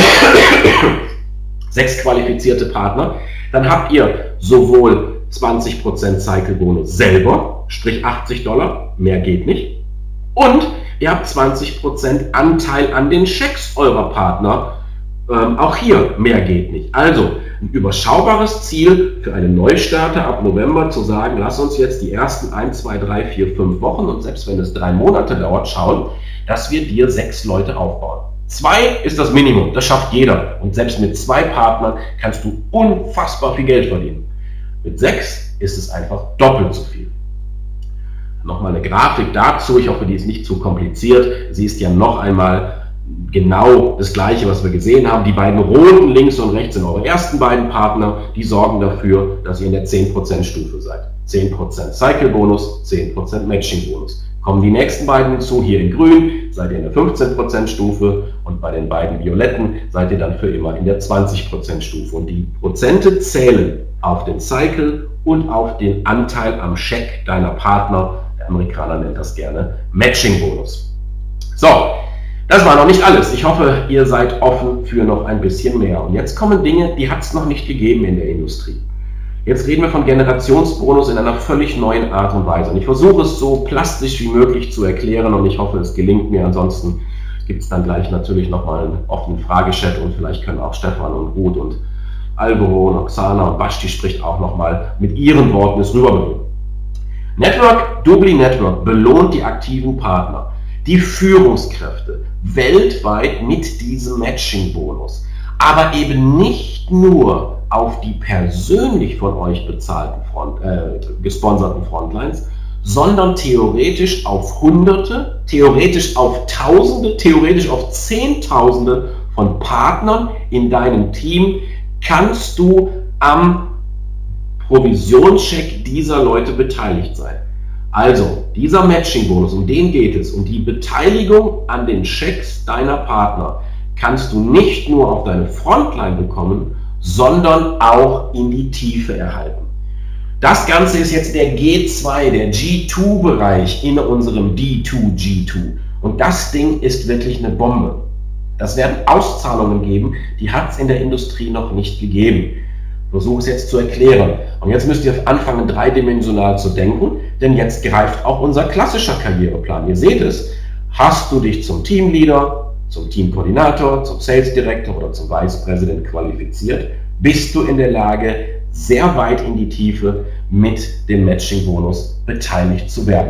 sechs qualifizierte Partner, dann habt ihr sowohl zwanzig Prozent Cycle-Bonus selber, sprich achtzig Dollar, mehr geht nicht, und ihr habt zwanzig Prozent Anteil an den Schecks eurer Partner, ähm, auch hier, mehr geht nicht. Also, ein überschaubares Ziel für einen Neustarter ab November zu sagen, lass uns jetzt die ersten eins, zwei, drei, vier, fünf Wochen und selbst wenn es drei Monate dauert, schauen, dass wir dir sechs Leute aufbauen. Zwei ist das Minimum, das schafft jeder. Und selbst mit zwei Partnern kannst du unfassbar viel Geld verdienen. Mit sechs ist es einfach doppelt so viel. Nochmal eine Grafik dazu, ich hoffe, die ist nicht zu kompliziert. Sie ist ja noch einmal genau das gleiche, was wir gesehen haben. Die beiden roten links und rechts sind eure ersten beiden Partner, die sorgen dafür, dass ihr in der zehn Prozent Stufe seid. zehn Prozent Cycle-Bonus, zehn Prozent Matching-Bonus. Kommen die nächsten beiden hinzu, hier in grün, seid ihr in der fünfzehn Prozent Stufe und bei den beiden Violetten seid ihr dann für immer in der zwanzig Prozent Stufe. Und die Prozente zählen auf den Cycle und auf den Anteil am Scheck deiner Partner. Der Amerikaner nennt das gerne Matching-Bonus. So, das war noch nicht alles. Ich hoffe, ihr seid offen für noch ein bisschen mehr. Und jetzt kommen Dinge, die hat es noch nicht gegeben in der Industrie. Jetzt reden wir von Generationsbonus in einer völlig neuen Art und Weise. Und ich versuche es so plastisch wie möglich zu erklären und ich hoffe, es gelingt mir. Ansonsten gibt es dann gleich natürlich nochmal einen offenen Fragechat und vielleicht können auch Stefan und Ruth und Alvaro und Oksana und Basti spricht auch nochmal mit ihren Worten es rüberbringen. Network, Doubly Network belohnt die aktiven Partner, die Führungskräfte weltweit mit diesem Matching-Bonus. Aber eben nicht nur auf die persönlich von euch bezahlten Front, äh, gesponserten Frontlines, sondern theoretisch auf Hunderte, theoretisch auf Tausende, theoretisch auf Zehntausende von Partnern in deinem Team kannst du am Provisionscheck dieser Leute beteiligt sein. Also, dieser Matching-Bonus, um den geht es, um die Beteiligung an den Checks deiner Partner, kannst du nicht nur auf deine Frontline bekommen, sondern auch in die Tiefe erhalten. Das Ganze ist jetzt der G zwei, der G zwei Bereich in unserem D zwei G zwei. Und das Ding ist wirklich eine Bombe. Das werden Auszahlungen geben, die hat es in der Industrie noch nicht gegeben. Ich versuche es jetzt zu erklären. Und jetzt müsst ihr anfangen, dreidimensional zu denken, denn jetzt greift auch unser klassischer Karriereplan. Ihr seht es, hast du dich zum Teamleader, zum Teamkoordinator, zum Sales Director oder zum Vice President qualifiziert, bist du in der Lage, sehr weit in die Tiefe mit dem Matching-Bonus beteiligt zu werden.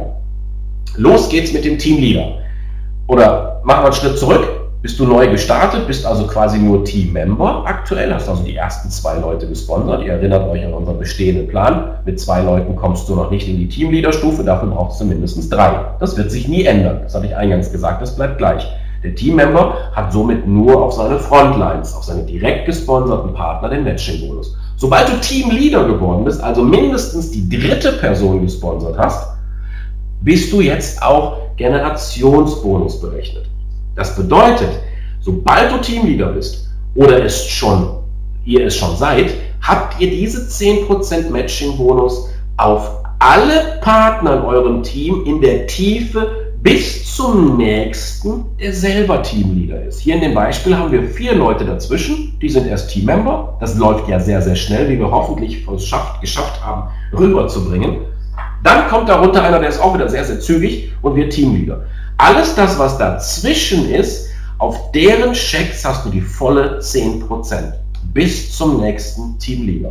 Los geht's mit dem Teamleader. Oder machen wir einen Schritt zurück. Bist du neu gestartet, bist also quasi nur Team-Member aktuell, hast also die ersten zwei Leute gesponsert. Ihr erinnert euch an unseren bestehenden Plan. Mit zwei Leuten kommst du noch nicht in die Teamleader-Stufe, dafür brauchst du mindestens drei. Das wird sich nie ändern, das hatte ich eingangs gesagt, das bleibt gleich. Der Team-Member hat somit nur auf seine Frontlines, auf seine direkt gesponserten Partner den Matching-Bonus. Sobald du Teamleader geworden bist, also mindestens die dritte Person gesponsert hast, bist du jetzt auch Generationsbonus berechnet. Das bedeutet, sobald du Teamleader bist oder es schon, ihr es schon seid, habt ihr diese zehn Prozent Matching-Bonus auf alle Partner in eurem Team in der Tiefe bis zum nächsten, der selber Teamleader ist. Hier in dem Beispiel haben wir vier Leute dazwischen, die sind erst Teammember. Das läuft ja sehr, sehr schnell, wie wir hoffentlich es schafft, geschafft haben, rüberzubringen. Dann kommt darunter einer, der ist auch wieder sehr, sehr zügig und wird Teamleader. Alles das, was dazwischen ist, auf deren Checks hast du die volle zehn Prozent bis zum nächsten Teamleader.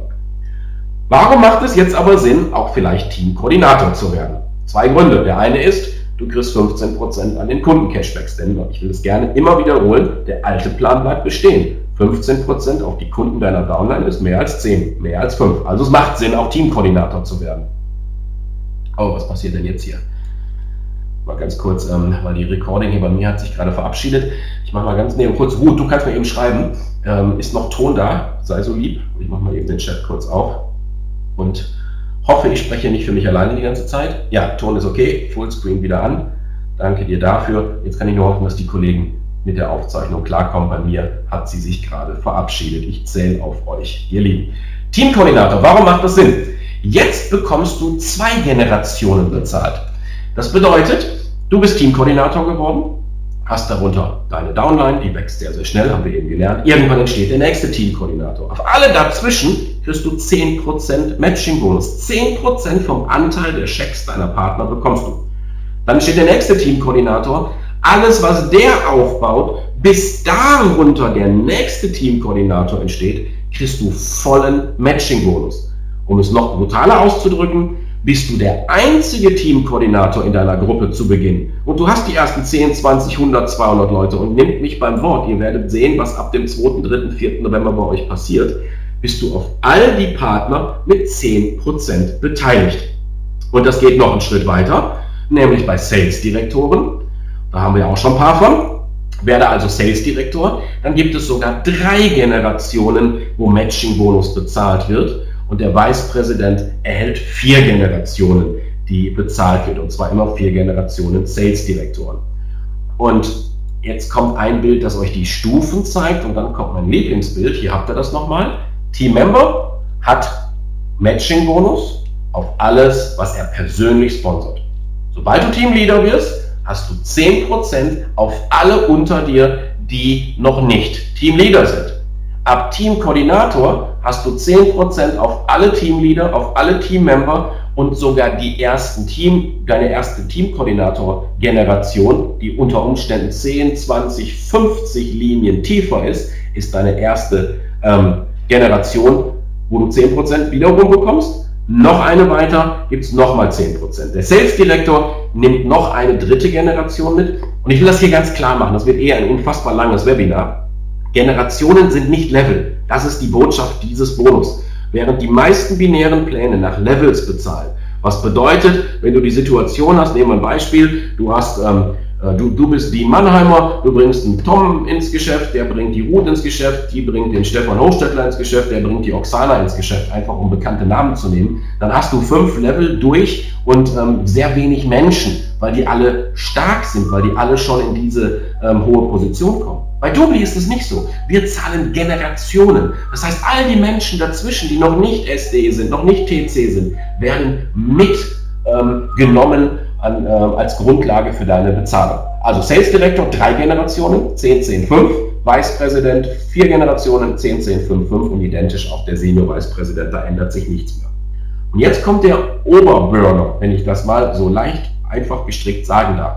Warum macht es jetzt aber Sinn, auch vielleicht Teamkoordinator zu werden? Zwei Gründe. Der eine ist, du kriegst fünfzehn Prozent an den Kunden-Cashbacks, denn ich will es gerne immer wiederholen, der alte Plan bleibt bestehen. fünfzehn Prozent auf die Kunden deiner Downline ist mehr als zehn, mehr als fünf. Also es macht Sinn, auch Teamkoordinator zu werden. Oh, was passiert denn jetzt hier? Mal ganz kurz, ähm, weil die Recording hier bei mir hat sich gerade verabschiedet. Ich mache mal ganz, nee, kurz, Ruth, du kannst mir eben schreiben, ähm, ist noch Ton da? Sei so lieb. Ich mache mal eben den Chat kurz auf und hoffe, ich spreche nicht für mich alleine die ganze Zeit. Ja, Ton ist okay, Fullscreen wieder an. Danke dir dafür. Jetzt kann ich nur hoffen, dass die Kollegen mit der Aufzeichnung klarkommen. Bei mir hat sie sich gerade verabschiedet. Ich zähle auf euch, ihr Lieben. Teamkoordinator, warum macht das Sinn? Jetzt bekommst du zwei Generationen bezahlt. Das bedeutet, du bist Teamkoordinator geworden, hast darunter deine Downline, die wächst sehr, sehr schnell, haben wir eben gelernt. Irgendwann entsteht der nächste Teamkoordinator. Auf alle dazwischen kriegst du zehn Prozent Matching-Bonus. zehn Prozent vom Anteil der Checks deiner Partner bekommst du. Dann steht der nächste Teamkoordinator. Alles, was der aufbaut, bis darunter der nächste Teamkoordinator entsteht, kriegst du vollen Matching-Bonus. Um es noch brutaler auszudrücken, bist du der einzige Teamkoordinator in deiner Gruppe zu Beginn. Und du hast die ersten zehn, zwanzig, hundert, zweihundert Leute und nimmt mich beim Wort. Ihr werdet sehen, was ab dem zweiten, dritten, vierten November bei euch passiert. Bist du auf all die Partner mit zehn Prozent beteiligt. Und das geht noch einen Schritt weiter, nämlich bei Sales-Direktoren. Da haben wir ja auch schon ein paar von. Werde also Sales-Direktor, dann gibt es sogar drei Generationen, wo Matching-Bonus bezahlt wird. Und der Vice President erhält vier Generationen, die bezahlt wird. Und zwar immer vier Generationen Sales-Direktoren. Und jetzt kommt ein Bild, das euch die Stufen zeigt und dann kommt mein Lieblingsbild. Hier habt ihr das nochmal. Teammember hat Matching-Bonus auf alles, was er persönlich sponsert. Sobald du Teamleader wirst, hast du zehn Prozent auf alle unter dir, die noch nicht Teamleader sind. Ab Teamkoordinator hast du zehn Prozent auf alle Teamleader, auf alle Teammember und sogar die ersten Team, deine erste Teamkoordinator-Generation, die unter Umständen zehn, zwanzig, fünfzig Linien tiefer ist, ist deine erste ähm, Generation, wo du zehn Prozent wiederum bekommst. Noch eine weiter gibt es nochmal zehn Prozent. Der Sales Director nimmt noch eine dritte Generation mit. Und ich will das hier ganz klar machen, das wird eher ein unfassbar langes Webinar. Generationen sind nicht Level. Das ist die Botschaft dieses Bonus. Während die meisten binären Pläne nach Levels bezahlen. Was bedeutet, wenn du die Situation hast, nehmen wir ein Beispiel, du hast, ähm, du, du bist die Mannheimer, du bringst einen Tom ins Geschäft, der bringt die Ruth ins Geschäft, die bringt den Stefan Hochstetler ins Geschäft, der bringt die Oksana ins Geschäft, einfach um bekannte Namen zu nehmen. Dann hast du fünf Level durch und ähm, sehr wenig Menschen, weil die alle stark sind, weil die alle schon in diese ähm, hohe Position kommen. Bei Doobly ist es nicht so. Wir zahlen Generationen. Das heißt, all die Menschen dazwischen, die noch nicht S D E sind, noch nicht T C sind, werden mitgenommen ähm, an, äh, als Grundlage für deine Bezahlung. Also Sales Director, drei Generationen, zehn, zehn, fünf. Vice President, vier Generationen, zehn, zehn, fünf, fünf und identisch auch der Senior Vice President, da ändert sich nichts mehr. Und jetzt kommt der Oberburner, wenn ich das mal so leicht, einfach gestrickt sagen darf.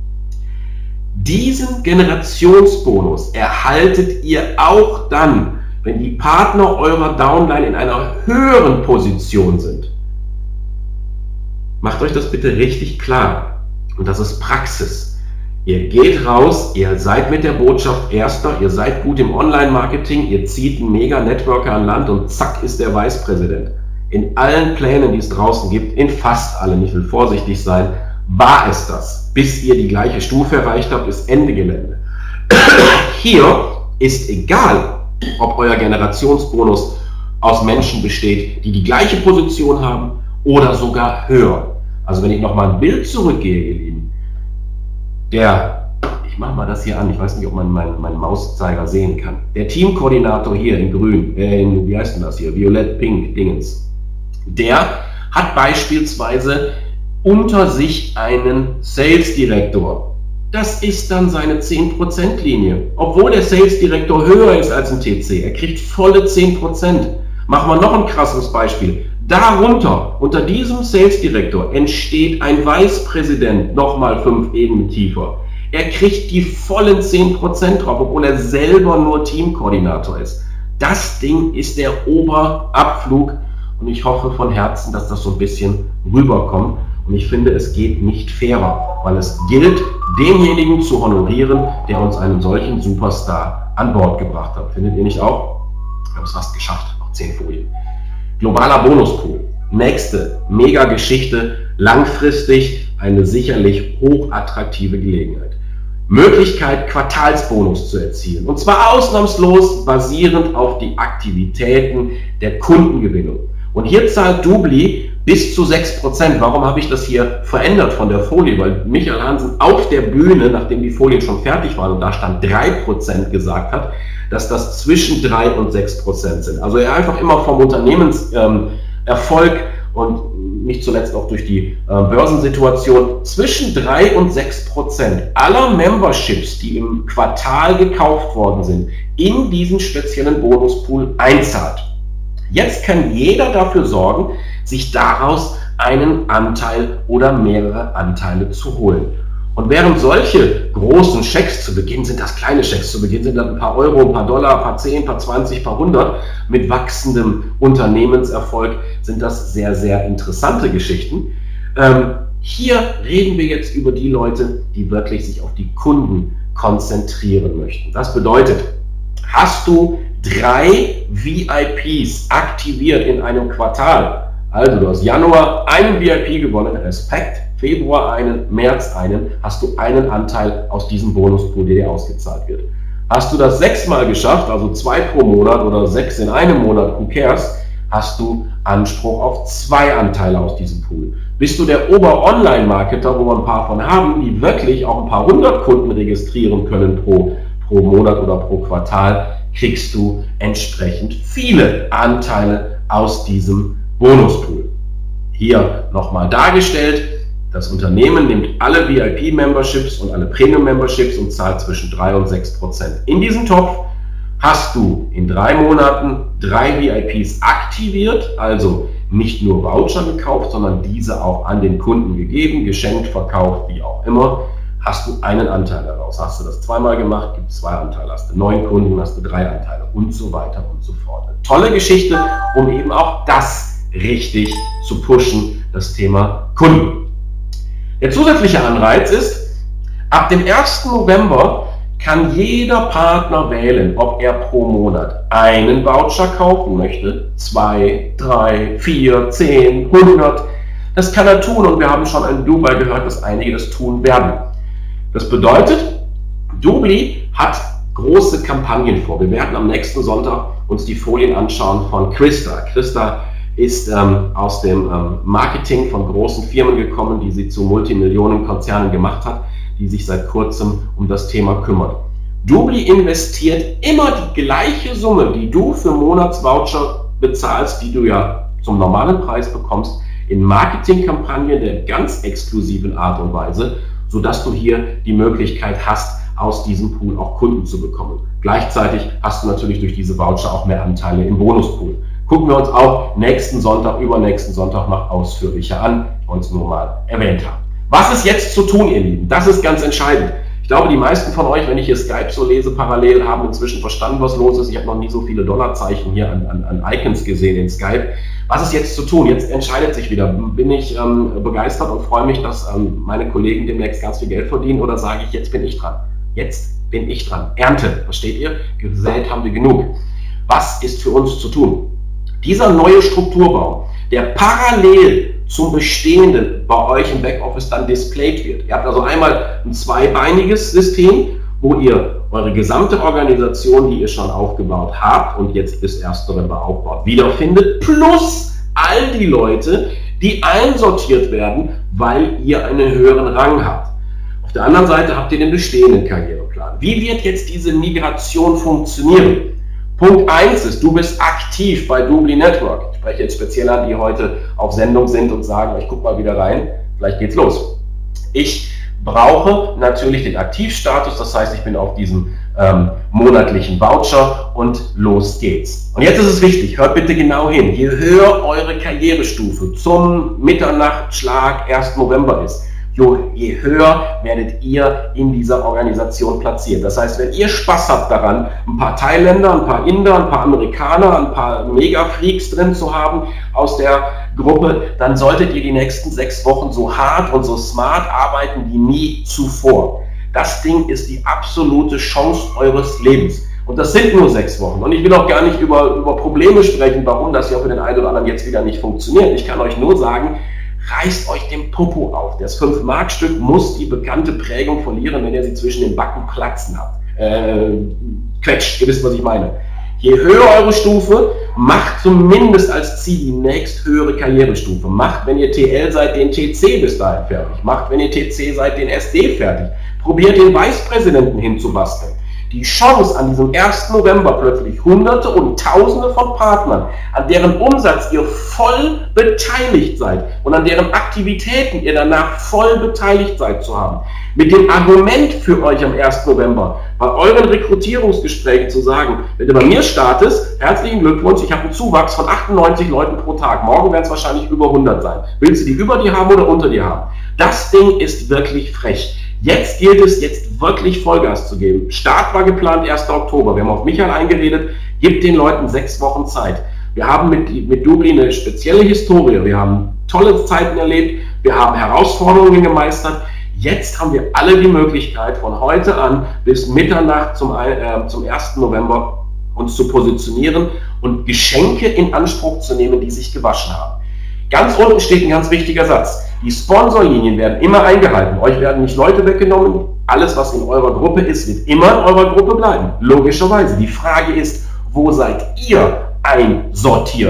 Diesen Generationsbonus erhaltet ihr auch dann, wenn die Partner eurer Downline in einer höheren Position sind. Macht euch das bitte richtig klar. Und das ist Praxis. Ihr geht raus, ihr seid mit der Botschaft Erster, ihr seid gut im Online-Marketing, ihr zieht einen Mega-Networker an Land und zack ist der Vicepräsident. In allen Plänen, die es draußen gibt, in fast allen, ich will vorsichtig sein, war es das. Bis ihr die gleiche Stufe erreicht habt, ist Ende Gelände. Hier ist egal, ob euer Generationsbonus aus Menschen besteht, die die gleiche Position haben oder sogar höher. Also wenn ich nochmal ein Bild zurückgehe, ihr Lieben, der, ich mache mal das hier an, ich weiß nicht, ob man meinen, meinen Mauszeiger sehen kann, der Teamkoordinator hier in grün, äh in, wie heißt denn das hier, violett, pink, Dingens, der hat beispielsweise unter sich einen Sales Director. Das ist dann seine zehn Prozent Linie. Obwohl der Sales Director höher ist als ein T C. Er kriegt volle zehn Prozent. Machen wir noch ein krasses Beispiel. Darunter, unter diesem Sales Director, entsteht ein Vicepräsident, nochmal fünf Ebenen tiefer. Er kriegt die vollen zehn Prozent drauf, obwohl er selber nur Teamkoordinator ist. Das Ding ist der Oberabflug und ich hoffe von Herzen, dass das so ein bisschen rüberkommt. Und ich finde, es geht nicht fairer, weil es gilt, denjenigen zu honorieren, der uns einen solchen Superstar an Bord gebracht hat. Findet ihr nicht auch? Wir haben es fast geschafft, noch zehn Folien. Globaler Bonuspool. Nächste Mega-Geschichte, langfristig eine sicherlich hochattraktive Gelegenheit. Möglichkeit, Quartalsbonus zu erzielen. Und zwar ausnahmslos basierend auf die Aktivitäten der Kundengewinnung. Und hier zahlt Doobly bis zu sechs Prozent. Warum habe ich das hier verändert von der Folie? Weil Michael Hansen auf der Bühne, nachdem die Folien schon fertig waren und da stand drei Prozent gesagt hat, dass das zwischen drei und sechs Prozent sind. Also er einfach immer vom Unternehmenserfolg ähm, und nicht zuletzt auch durch die äh, Börsensituation zwischen drei und sechs Prozent aller Memberships, die im Quartal gekauft worden sind, in diesen speziellen Bonuspool einzahlt. Jetzt kann jeder dafür sorgen, sich daraus einen Anteil oder mehrere Anteile zu holen. Und während solche großen Schecks zu Beginn sind, das kleine Schecks zu Beginn sind das ein paar Euro, ein paar Dollar, ein paar zehn, ein paar zwanzig, ein paar hundert, mit wachsendem Unternehmenserfolg sind das sehr, sehr interessante Geschichten. Ähm, hier reden wir jetzt über die Leute, die wirklich sich auf die Kunden konzentrieren möchten. Das bedeutet, hast du drei V I Ps aktiviert in einem Quartal, also du hast Januar einen V I P gewonnen, Respekt, Februar einen, März einen, hast du einen Anteil aus diesem Bonuspool, der dir ausgezahlt wird. Hast du das sechsmal geschafft, also zwei pro Monat oder sechs in einem Monat, who cares, hast du Anspruch auf zwei Anteile aus diesem Pool. Bist du der Ober-Online-Marketer, wo wir ein paar von haben, die wirklich auch ein paar hundert Kunden registrieren können pro, pro Monat oder pro Quartal, kriegst du entsprechend viele Anteile aus diesem Bonuspool. Hier nochmal dargestellt, das Unternehmen nimmt alle V I P-Memberships und alle Premium-Memberships und zahlt zwischen drei und sechs Prozent. In diesem Topf hast du in drei Monaten drei V I Ps aktiviert, also nicht nur Voucher gekauft, sondern diese auch an den Kunden gegeben, geschenkt, verkauft, wie auch immer, hast du einen Anteil daraus. Hast du das zweimal gemacht, gibt es zwei Anteile. Hast du neun Kunden, hast du drei Anteile und so weiter und so fort. Eine tolle Geschichte, um eben auch das richtig zu pushen, das Thema Kunden. Der zusätzliche Anreiz ist, ab dem ersten November kann jeder Partner wählen, ob er pro Monat einen Voucher kaufen möchte, zwei, drei, vier, zehn, hundert. Das kann er tun und wir haben schon in Dubai gehört, dass einige das tun werden. Das bedeutet, Doobly hat große Kampagnen vor. Wir werden am nächsten Sonntag uns die Folien anschauen von Christa. Christa ist ähm, aus dem ähm, Marketing von großen Firmen gekommen, die sie zu Multimillionen-Konzernen gemacht hat, die sich seit kurzem um das Thema kümmert. Doobly investiert immer die gleiche Summe, die du für Monatsvoucher bezahlst, die du ja zum normalen Preis bekommst, in Marketingkampagnen der ganz exklusiven Art und Weise, sodass du hier die Möglichkeit hast, aus diesem Pool auch Kunden zu bekommen. Gleichzeitig hast du natürlich durch diese Voucher auch mehr Anteile im Bonuspool. Gucken wir uns auch nächsten Sonntag, übernächsten Sonntag noch ausführlicher an, die wir uns nur mal erwähnt haben. Was ist jetzt zu tun, ihr Lieben? Das ist ganz entscheidend. Ich glaube, die meisten von euch, wenn ich hier Skype so lese, parallel haben inzwischen verstanden, was los ist. Ich habe noch nie so viele Dollarzeichen hier an, an, an Icons gesehen in Skype. Was ist jetzt zu tun? Jetzt entscheidet sich wieder. Bin ich ähm, begeistert und freue mich, dass ähm, meine Kollegen demnächst ganz viel Geld verdienen, oder sage ich, jetzt bin ich dran? Jetzt bin ich dran. Ernte, versteht ihr? Gesät haben wir genug. Was ist für uns zu tun? Dieser neue Strukturbau, der parallel zum Bestehenden bei euch im Backoffice dann displayed wird. Ihr habt also einmal ein zweibeiniges System, wo ihr eure gesamte Organisation, die ihr schon aufgebaut habt und jetzt bis ersten November aufbaut, wiederfindet, plus all die Leute, die einsortiert werden, weil ihr einen höheren Rang habt. Auf der anderen Seite habt ihr den bestehenden Karriereplan. Wie wird jetzt diese Migration funktionieren? Punkt eins ist, du bist aktiv bei Doobly Network. Ich spreche jetzt speziell an, die heute auf Sendung sind und sagen, ich gucke mal wieder rein, vielleicht geht's los. Ich brauche natürlich den Aktivstatus, das heißt, ich bin auf diesem ähm, monatlichen Voucher und los geht's. Und jetzt ist es wichtig, hört bitte genau hin, je höher eure Karrierestufe zum Mitternachtsschlag ersten November ist, je höher werdet ihr in dieser Organisation platziert. Das heißt, wenn ihr Spaß habt daran, ein paar Thailänder, ein paar Inder, ein paar Amerikaner, ein paar Mega-Freaks drin zu haben aus der Gruppe, dann solltet ihr die nächsten sechs Wochen so hart und so smart arbeiten wie nie zuvor. Das Ding ist die absolute Chance eures Lebens. Und das sind nur sechs Wochen. Und ich will auch gar nicht über, über Probleme sprechen, warum das ja für den einen oder anderen jetzt wieder nicht funktioniert. Ich kann euch nur sagen, reißt euch den Popo auf. Das fünf Mark Stück muss die bekannte Prägung verlieren, wenn ihr sie zwischen den Backen platzen habt. Äh, quetscht, ihr wisst, was ich meine. Je höher eure Stufe, macht zumindest als Ziel die nächst höhere Karrierestufe. Macht, wenn ihr T L seid, den T C bis dahin fertig. Macht, wenn ihr T C seid, den S D fertig. Probiert den Vicepräsidenten hinzubasteln. Die Chance, an diesem ersten November plötzlich Hunderte und Tausende von Partnern, an deren Umsatz ihr voll beteiligt seid und an deren Aktivitäten ihr danach voll beteiligt seid zu haben, mit dem Argument für euch am ersten November bei euren Rekrutierungsgesprächen zu sagen, wenn du bei mir startest, herzlichen Glückwunsch, ich habe einen Zuwachs von achtundneunzig Leuten pro Tag, morgen werden es wahrscheinlich über hundert sein. Willst du die über dir haben oder unter dir haben? Das Ding ist wirklich frech. Jetzt gilt es, jetzt wirklich Vollgas zu geben. Start war geplant ersten Oktober. Wir haben auf Michael eingeredet, gibt den Leuten sechs Wochen Zeit. Wir haben mit, mit Doobly eine spezielle Historie. Wir haben tolle Zeiten erlebt. Wir haben Herausforderungen gemeistert. Jetzt haben wir alle die Möglichkeit, von heute an bis Mitternacht zum, äh, zum ersten November uns zu positionieren und Geschenke in Anspruch zu nehmen, die sich gewaschen haben. Ganz unten steht ein ganz wichtiger Satz. Die Sponsorlinien werden immer eingehalten. Euch werden nicht Leute weggenommen. Alles, was in eurer Gruppe ist, wird immer in eurer Gruppe bleiben. Logischerweise. Die Frage ist, wo seid ihr einsortiert?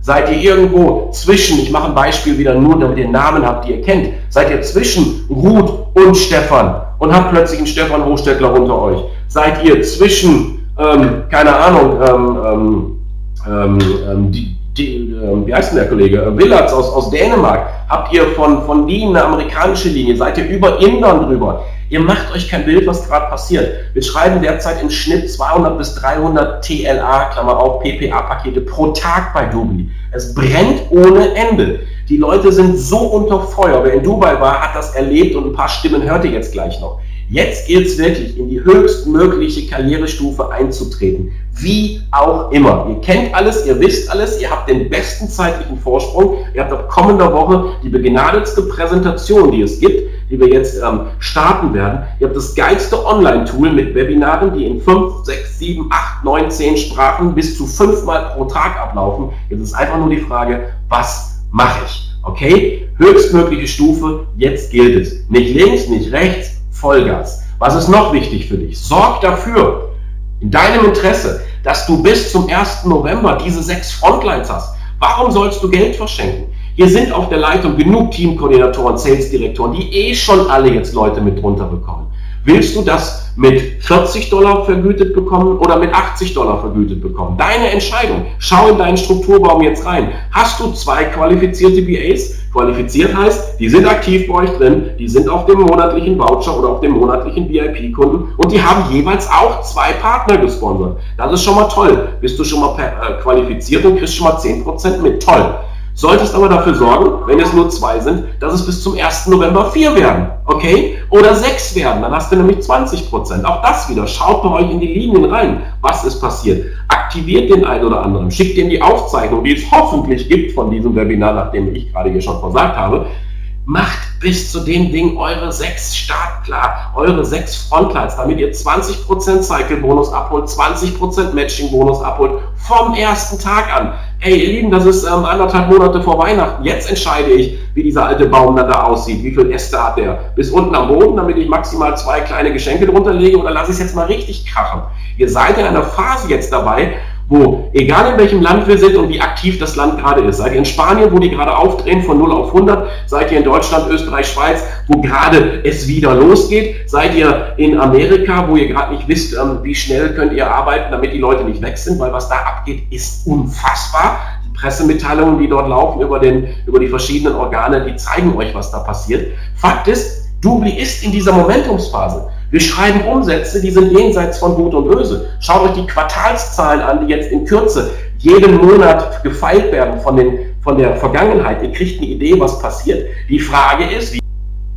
Seid ihr irgendwo zwischen, ich mache ein Beispiel wieder nur, damit ihr Namen habt, die ihr kennt, seid ihr zwischen Ruth und Stefan und habt plötzlich einen Stefan Hochstetler unter euch? Seid ihr zwischen, ähm, keine Ahnung, ähm, ähm, ähm, die, die, äh, wie heißt denn der Kollege, Willards aus, aus Dänemark, habt ihr von, von Wien eine amerikanische Linie, seid ihr über Indern drüber? Ihr macht euch kein Bild, was gerade passiert. Wir schreiben derzeit im Schnitt zweihundert bis dreihundert T L A, Klammer auf, P P A-Pakete pro Tag bei Doobly. Es brennt ohne Ende. Die Leute sind so unter Feuer. Wer in Dubai war, hat das erlebt und ein paar Stimmen hört ihr jetzt gleich noch. Jetzt gilt es wirklich, in die höchstmögliche Karrierestufe einzutreten. Wie auch immer. Ihr kennt alles, ihr wisst alles, ihr habt den besten zeitlichen Vorsprung. Ihr habt ab kommender Woche die begnadetste Präsentation, die es gibt, die wir jetzt ähm, starten werden. Ihr habt das geilste Online-Tool mit Webinaren, die in fünf, sechs, sieben, acht, neun, zehn Sprachen bis zu fünfmal pro Tag ablaufen. Jetzt ist einfach nur die Frage, was mache ich? Okay? Höchstmögliche Stufe, jetzt gilt es. Nicht links, nicht rechts, Vollgas. Was ist noch wichtig für dich? Sorg dafür, in deinem Interesse, dass du bis zum ersten November diese sechs Frontlines hast. Warum sollst du Geld verschenken? Hier sind auf der Leitung genug Teamkoordinatoren, Sales-Direktoren, die eh schon alle jetzt Leute mit drunter bekommen. Willst du das mit vierzig Dollar vergütet bekommen oder mit achtzig Dollar vergütet bekommen? Deine Entscheidung. Schau in deinen Strukturbaum jetzt rein. Hast du zwei qualifizierte B As? Qualifiziert heißt, die sind aktiv bei euch drin, die sind auf dem monatlichen Voucher oder auf dem monatlichen V I P-Kunden und die haben jeweils auch zwei Partner gesponsert. Das ist schon mal toll. Bist du schon mal äh, qualifiziert und kriegst schon mal zehn Prozent mit. Toll. Solltest aber dafür sorgen, wenn es nur zwei sind, dass es bis zum ersten November vier werden, okay? Oder sechs werden, dann hast du nämlich zwanzig Prozent. Auch das wieder, schaut bei euch in die Linien rein, was ist passiert. Aktiviert den einen oder anderen, schickt ihm die Aufzeichnung, die es hoffentlich gibt von diesem Webinar, nachdem ich gerade hier schon versagt habe. Macht bis zu dem Ding eure sechs startklar, eure sechs Frontlines, damit ihr zwanzig Prozent Cycle-Bonus abholt, zwanzig Prozent Matching-Bonus abholt, vom ersten Tag an. Ey, ihr Lieben, das ist ähm, anderthalb Monate vor Weihnachten. Jetzt entscheide ich, wie dieser alte Baum dann da aussieht. Wie viel Äste hat der? Bis unten am Boden, damit ich maximal zwei kleine Geschenke drunter lege, oder lasse ich es jetzt mal richtig krachen? Ihr seid in einer Phase jetzt dabei, wo, egal in welchem Land wir sind und wie aktiv das Land gerade ist, seid ihr in Spanien, wo die gerade aufdrehen von null auf hundert, seid ihr in Deutschland, Österreich, Schweiz, wo gerade es wieder losgeht, seid ihr in Amerika, wo ihr gerade nicht wisst, ähm, wie schnell könnt ihr arbeiten, damit die Leute nicht weg sind, weil was da abgeht, ist unfassbar. Die Pressemitteilungen, die dort laufen über, den, über die verschiedenen Organe, die zeigen euch, was da passiert. Fakt ist, Doobly ist in dieser Momentumsphase. Wir schreiben Umsätze, die sind jenseits von Gut und Böse. Schaut euch die Quartalszahlen an, die jetzt in Kürze jeden Monat gefeilt werden von, den, von der Vergangenheit. Ihr kriegt eine Idee, was passiert. Die Frage ist, wie,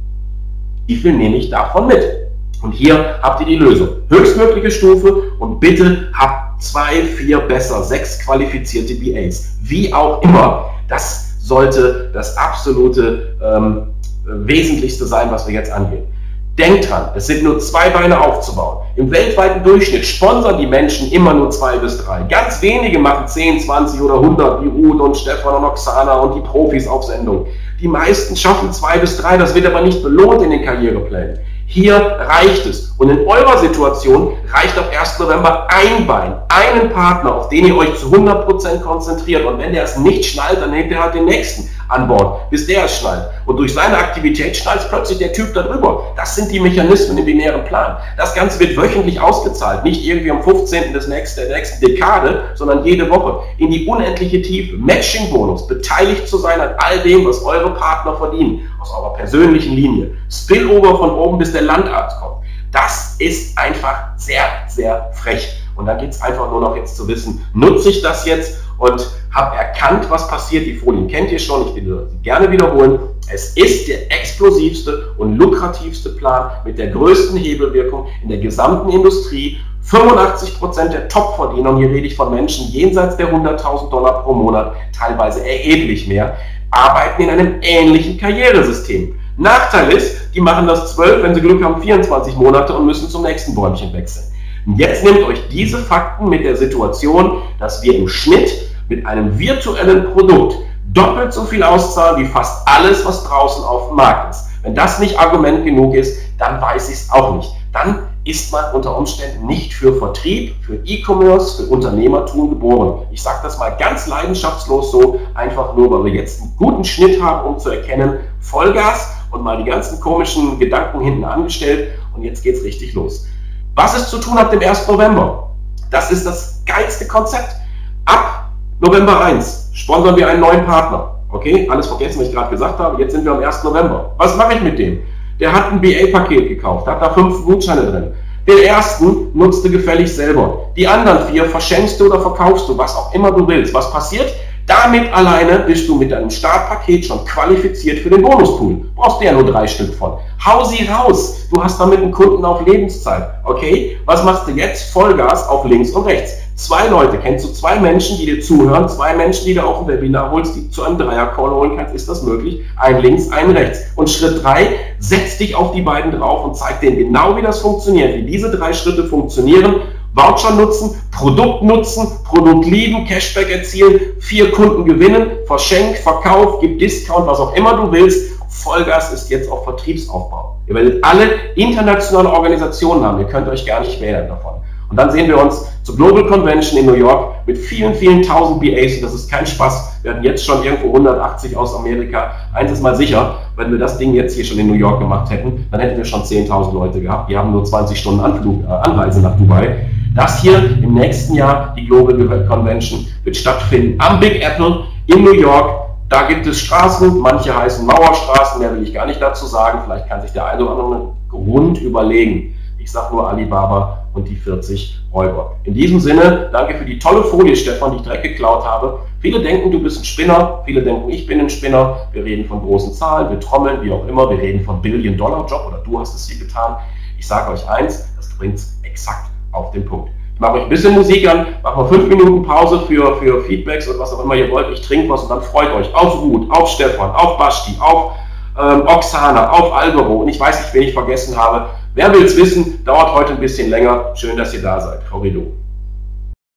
wie viel nehme ich davon mit? Und hier habt ihr die Lösung. Höchstmögliche Stufe und bitte habt zwei, vier, besser sechs qualifizierte B As. Wie auch immer, das sollte das absolute ähm, Wesentlichste sein, was wir jetzt angehen. Denkt dran, es sind nur zwei Beine aufzubauen. Im weltweiten Durchschnitt sponsern die Menschen immer nur zwei bis drei. Ganz wenige machen zehn, zwanzig oder hundert, wie Ruth und Stefan und Oksana und die Profis auf Sendung. Die meisten schaffen zwei bis drei, das wird aber nicht belohnt in den Karriereplänen. Hier reicht es. Und in eurer Situation reicht ab ersten November ein Bein, einen Partner, auf den ihr euch zu hundert Prozent konzentriert. Und wenn der es nicht schnallt, dann nehmt ihr halt den nächsten an Bord, bis der es schnallt. Und durch seine Aktivität schnallt plötzlich der Typ da drüber. Das sind die Mechanismen im binären Plan. Das Ganze wird wöchentlich ausgezahlt, nicht irgendwie am fünfzehnten des nächsten, der nächsten Dekade, sondern jede Woche in die unendliche Tiefe. Matching-Bonus, beteiligt zu sein an all dem, was eure Partner verdienen, aus eurer persönlichen Linie. Spillover von oben, bis der Landarzt kommt. Das ist einfach sehr, sehr frech. Und dann geht es einfach nur noch jetzt zu wissen, nutze ich das jetzt und habe erkannt, was passiert. Die Folien kennt ihr schon, ich will sie gerne wiederholen. Es ist der explosivste und lukrativste Plan mit der größten Hebelwirkung in der gesamten Industrie. fünfundachtzig Prozent der Topverdiener, und hier rede ich von Menschen jenseits der hunderttausend Dollar pro Monat, teilweise erheblich mehr, arbeiten in einem ähnlichen Karrieresystem. Nachteil ist, die machen das zwölf, wenn sie Glück haben, vierundzwanzig Monate und müssen zum nächsten Bäumchen wechseln. Und jetzt nehmt euch diese Fakten mit der Situation, dass wir im Schnitt mit einem virtuellen Produkt doppelt so viel auszahlen wie fast alles, was draußen auf dem Markt ist. Wenn das nicht Argument genug ist, dann weiß ich es auch nicht. Dann ist man unter Umständen nicht für Vertrieb, für E-Commerce, für Unternehmertum geboren. Ich sage das mal ganz leidenschaftslos so, einfach nur, weil wir jetzt einen guten Schnitt haben, um zu erkennen, Vollgas und mal die ganzen komischen Gedanken hinten angestellt und jetzt geht's richtig los. Was ist zu tun ab dem ersten November? Das ist das geilste Konzept. Ab November eins sponsern wir einen neuen Partner. Okay, alles vergessen, was ich gerade gesagt habe. Jetzt sind wir am ersten November. Was mache ich mit dem? Der hat ein B A-Paket gekauft, hat da fünf Gutscheine drin. Den ersten nutzt du gefällig selber. Die anderen vier verschenkst du oder verkaufst du, was auch immer du willst. Was passiert? Damit alleine bist du mit deinem Startpaket schon qualifiziert für den Bonuspool. Brauchst du ja nur drei Stück von. Hau sie raus. Du hast damit einen Kunden auf Lebenszeit. Okay? Was machst du jetzt? Vollgas auf links und rechts. Zwei Leute, kennst du zwei Menschen, die dir zuhören, zwei Menschen, die du auf ein Webinar holst, die zu einem Dreier-Call holen kannst, ist das möglich? Ein links, ein rechts. Und Schritt drei, setz dich auf die beiden drauf und zeig denen genau, wie das funktioniert, wie diese drei Schritte funktionieren. Voucher nutzen, Produkt nutzen, Produkt lieben, Cashback erzielen, vier Kunden gewinnen, verschenk, verkauf, gib Discount, was auch immer du willst. Vollgas ist jetzt auf Vertriebsaufbau. Ihr werdet alle internationale Organisationen haben, ihr könnt euch gar nicht wählen davon. Und dann sehen wir uns zur Global Convention in New York mit vielen, vielen tausend B As. Das ist kein Spaß. Wir hatten jetzt schon irgendwo hundertachtzig aus Amerika. Eins ist mal sicher, wenn wir das Ding jetzt hier schon in New York gemacht hätten, dann hätten wir schon zehntausend Leute gehabt. Die haben nur zwanzig Stunden Anflug, äh, Anreise nach Dubai. Das hier im nächsten Jahr, die Global Convention, wird stattfinden am Big Apple in New York. Da gibt es Straßen, manche heißen Mauerstraßen, mehr will ich gar nicht dazu sagen. Vielleicht kann sich der eine oder andere Grund überlegen. Ich sage nur Alibaba und die vierzig Räuber. In diesem Sinne, danke für die tolle Folie, Stefan, die ich direkt geklaut habe. Viele denken, du bist ein Spinner, viele denken, ich bin ein Spinner. Wir reden von großen Zahlen, wir trommeln, wie auch immer. Wir reden von Billion-Dollar-Job oder du hast es hier getan. Ich sage euch eins, das bringt es exakt auf den Punkt. Ich mache euch ein bisschen Musik an, mache mal fünf Minuten Pause für, für Feedbacks oder was auch immer ihr wollt. Ich trinke was und dann freut euch auf Ruth, auf Stefan, auf Basti, auf ähm, Oksana, auf Alvaro und ich weiß nicht, wen ich vergessen habe. Wer will es wissen, dauert heute ein bisschen länger. Schön, dass ihr da seid. Horrido.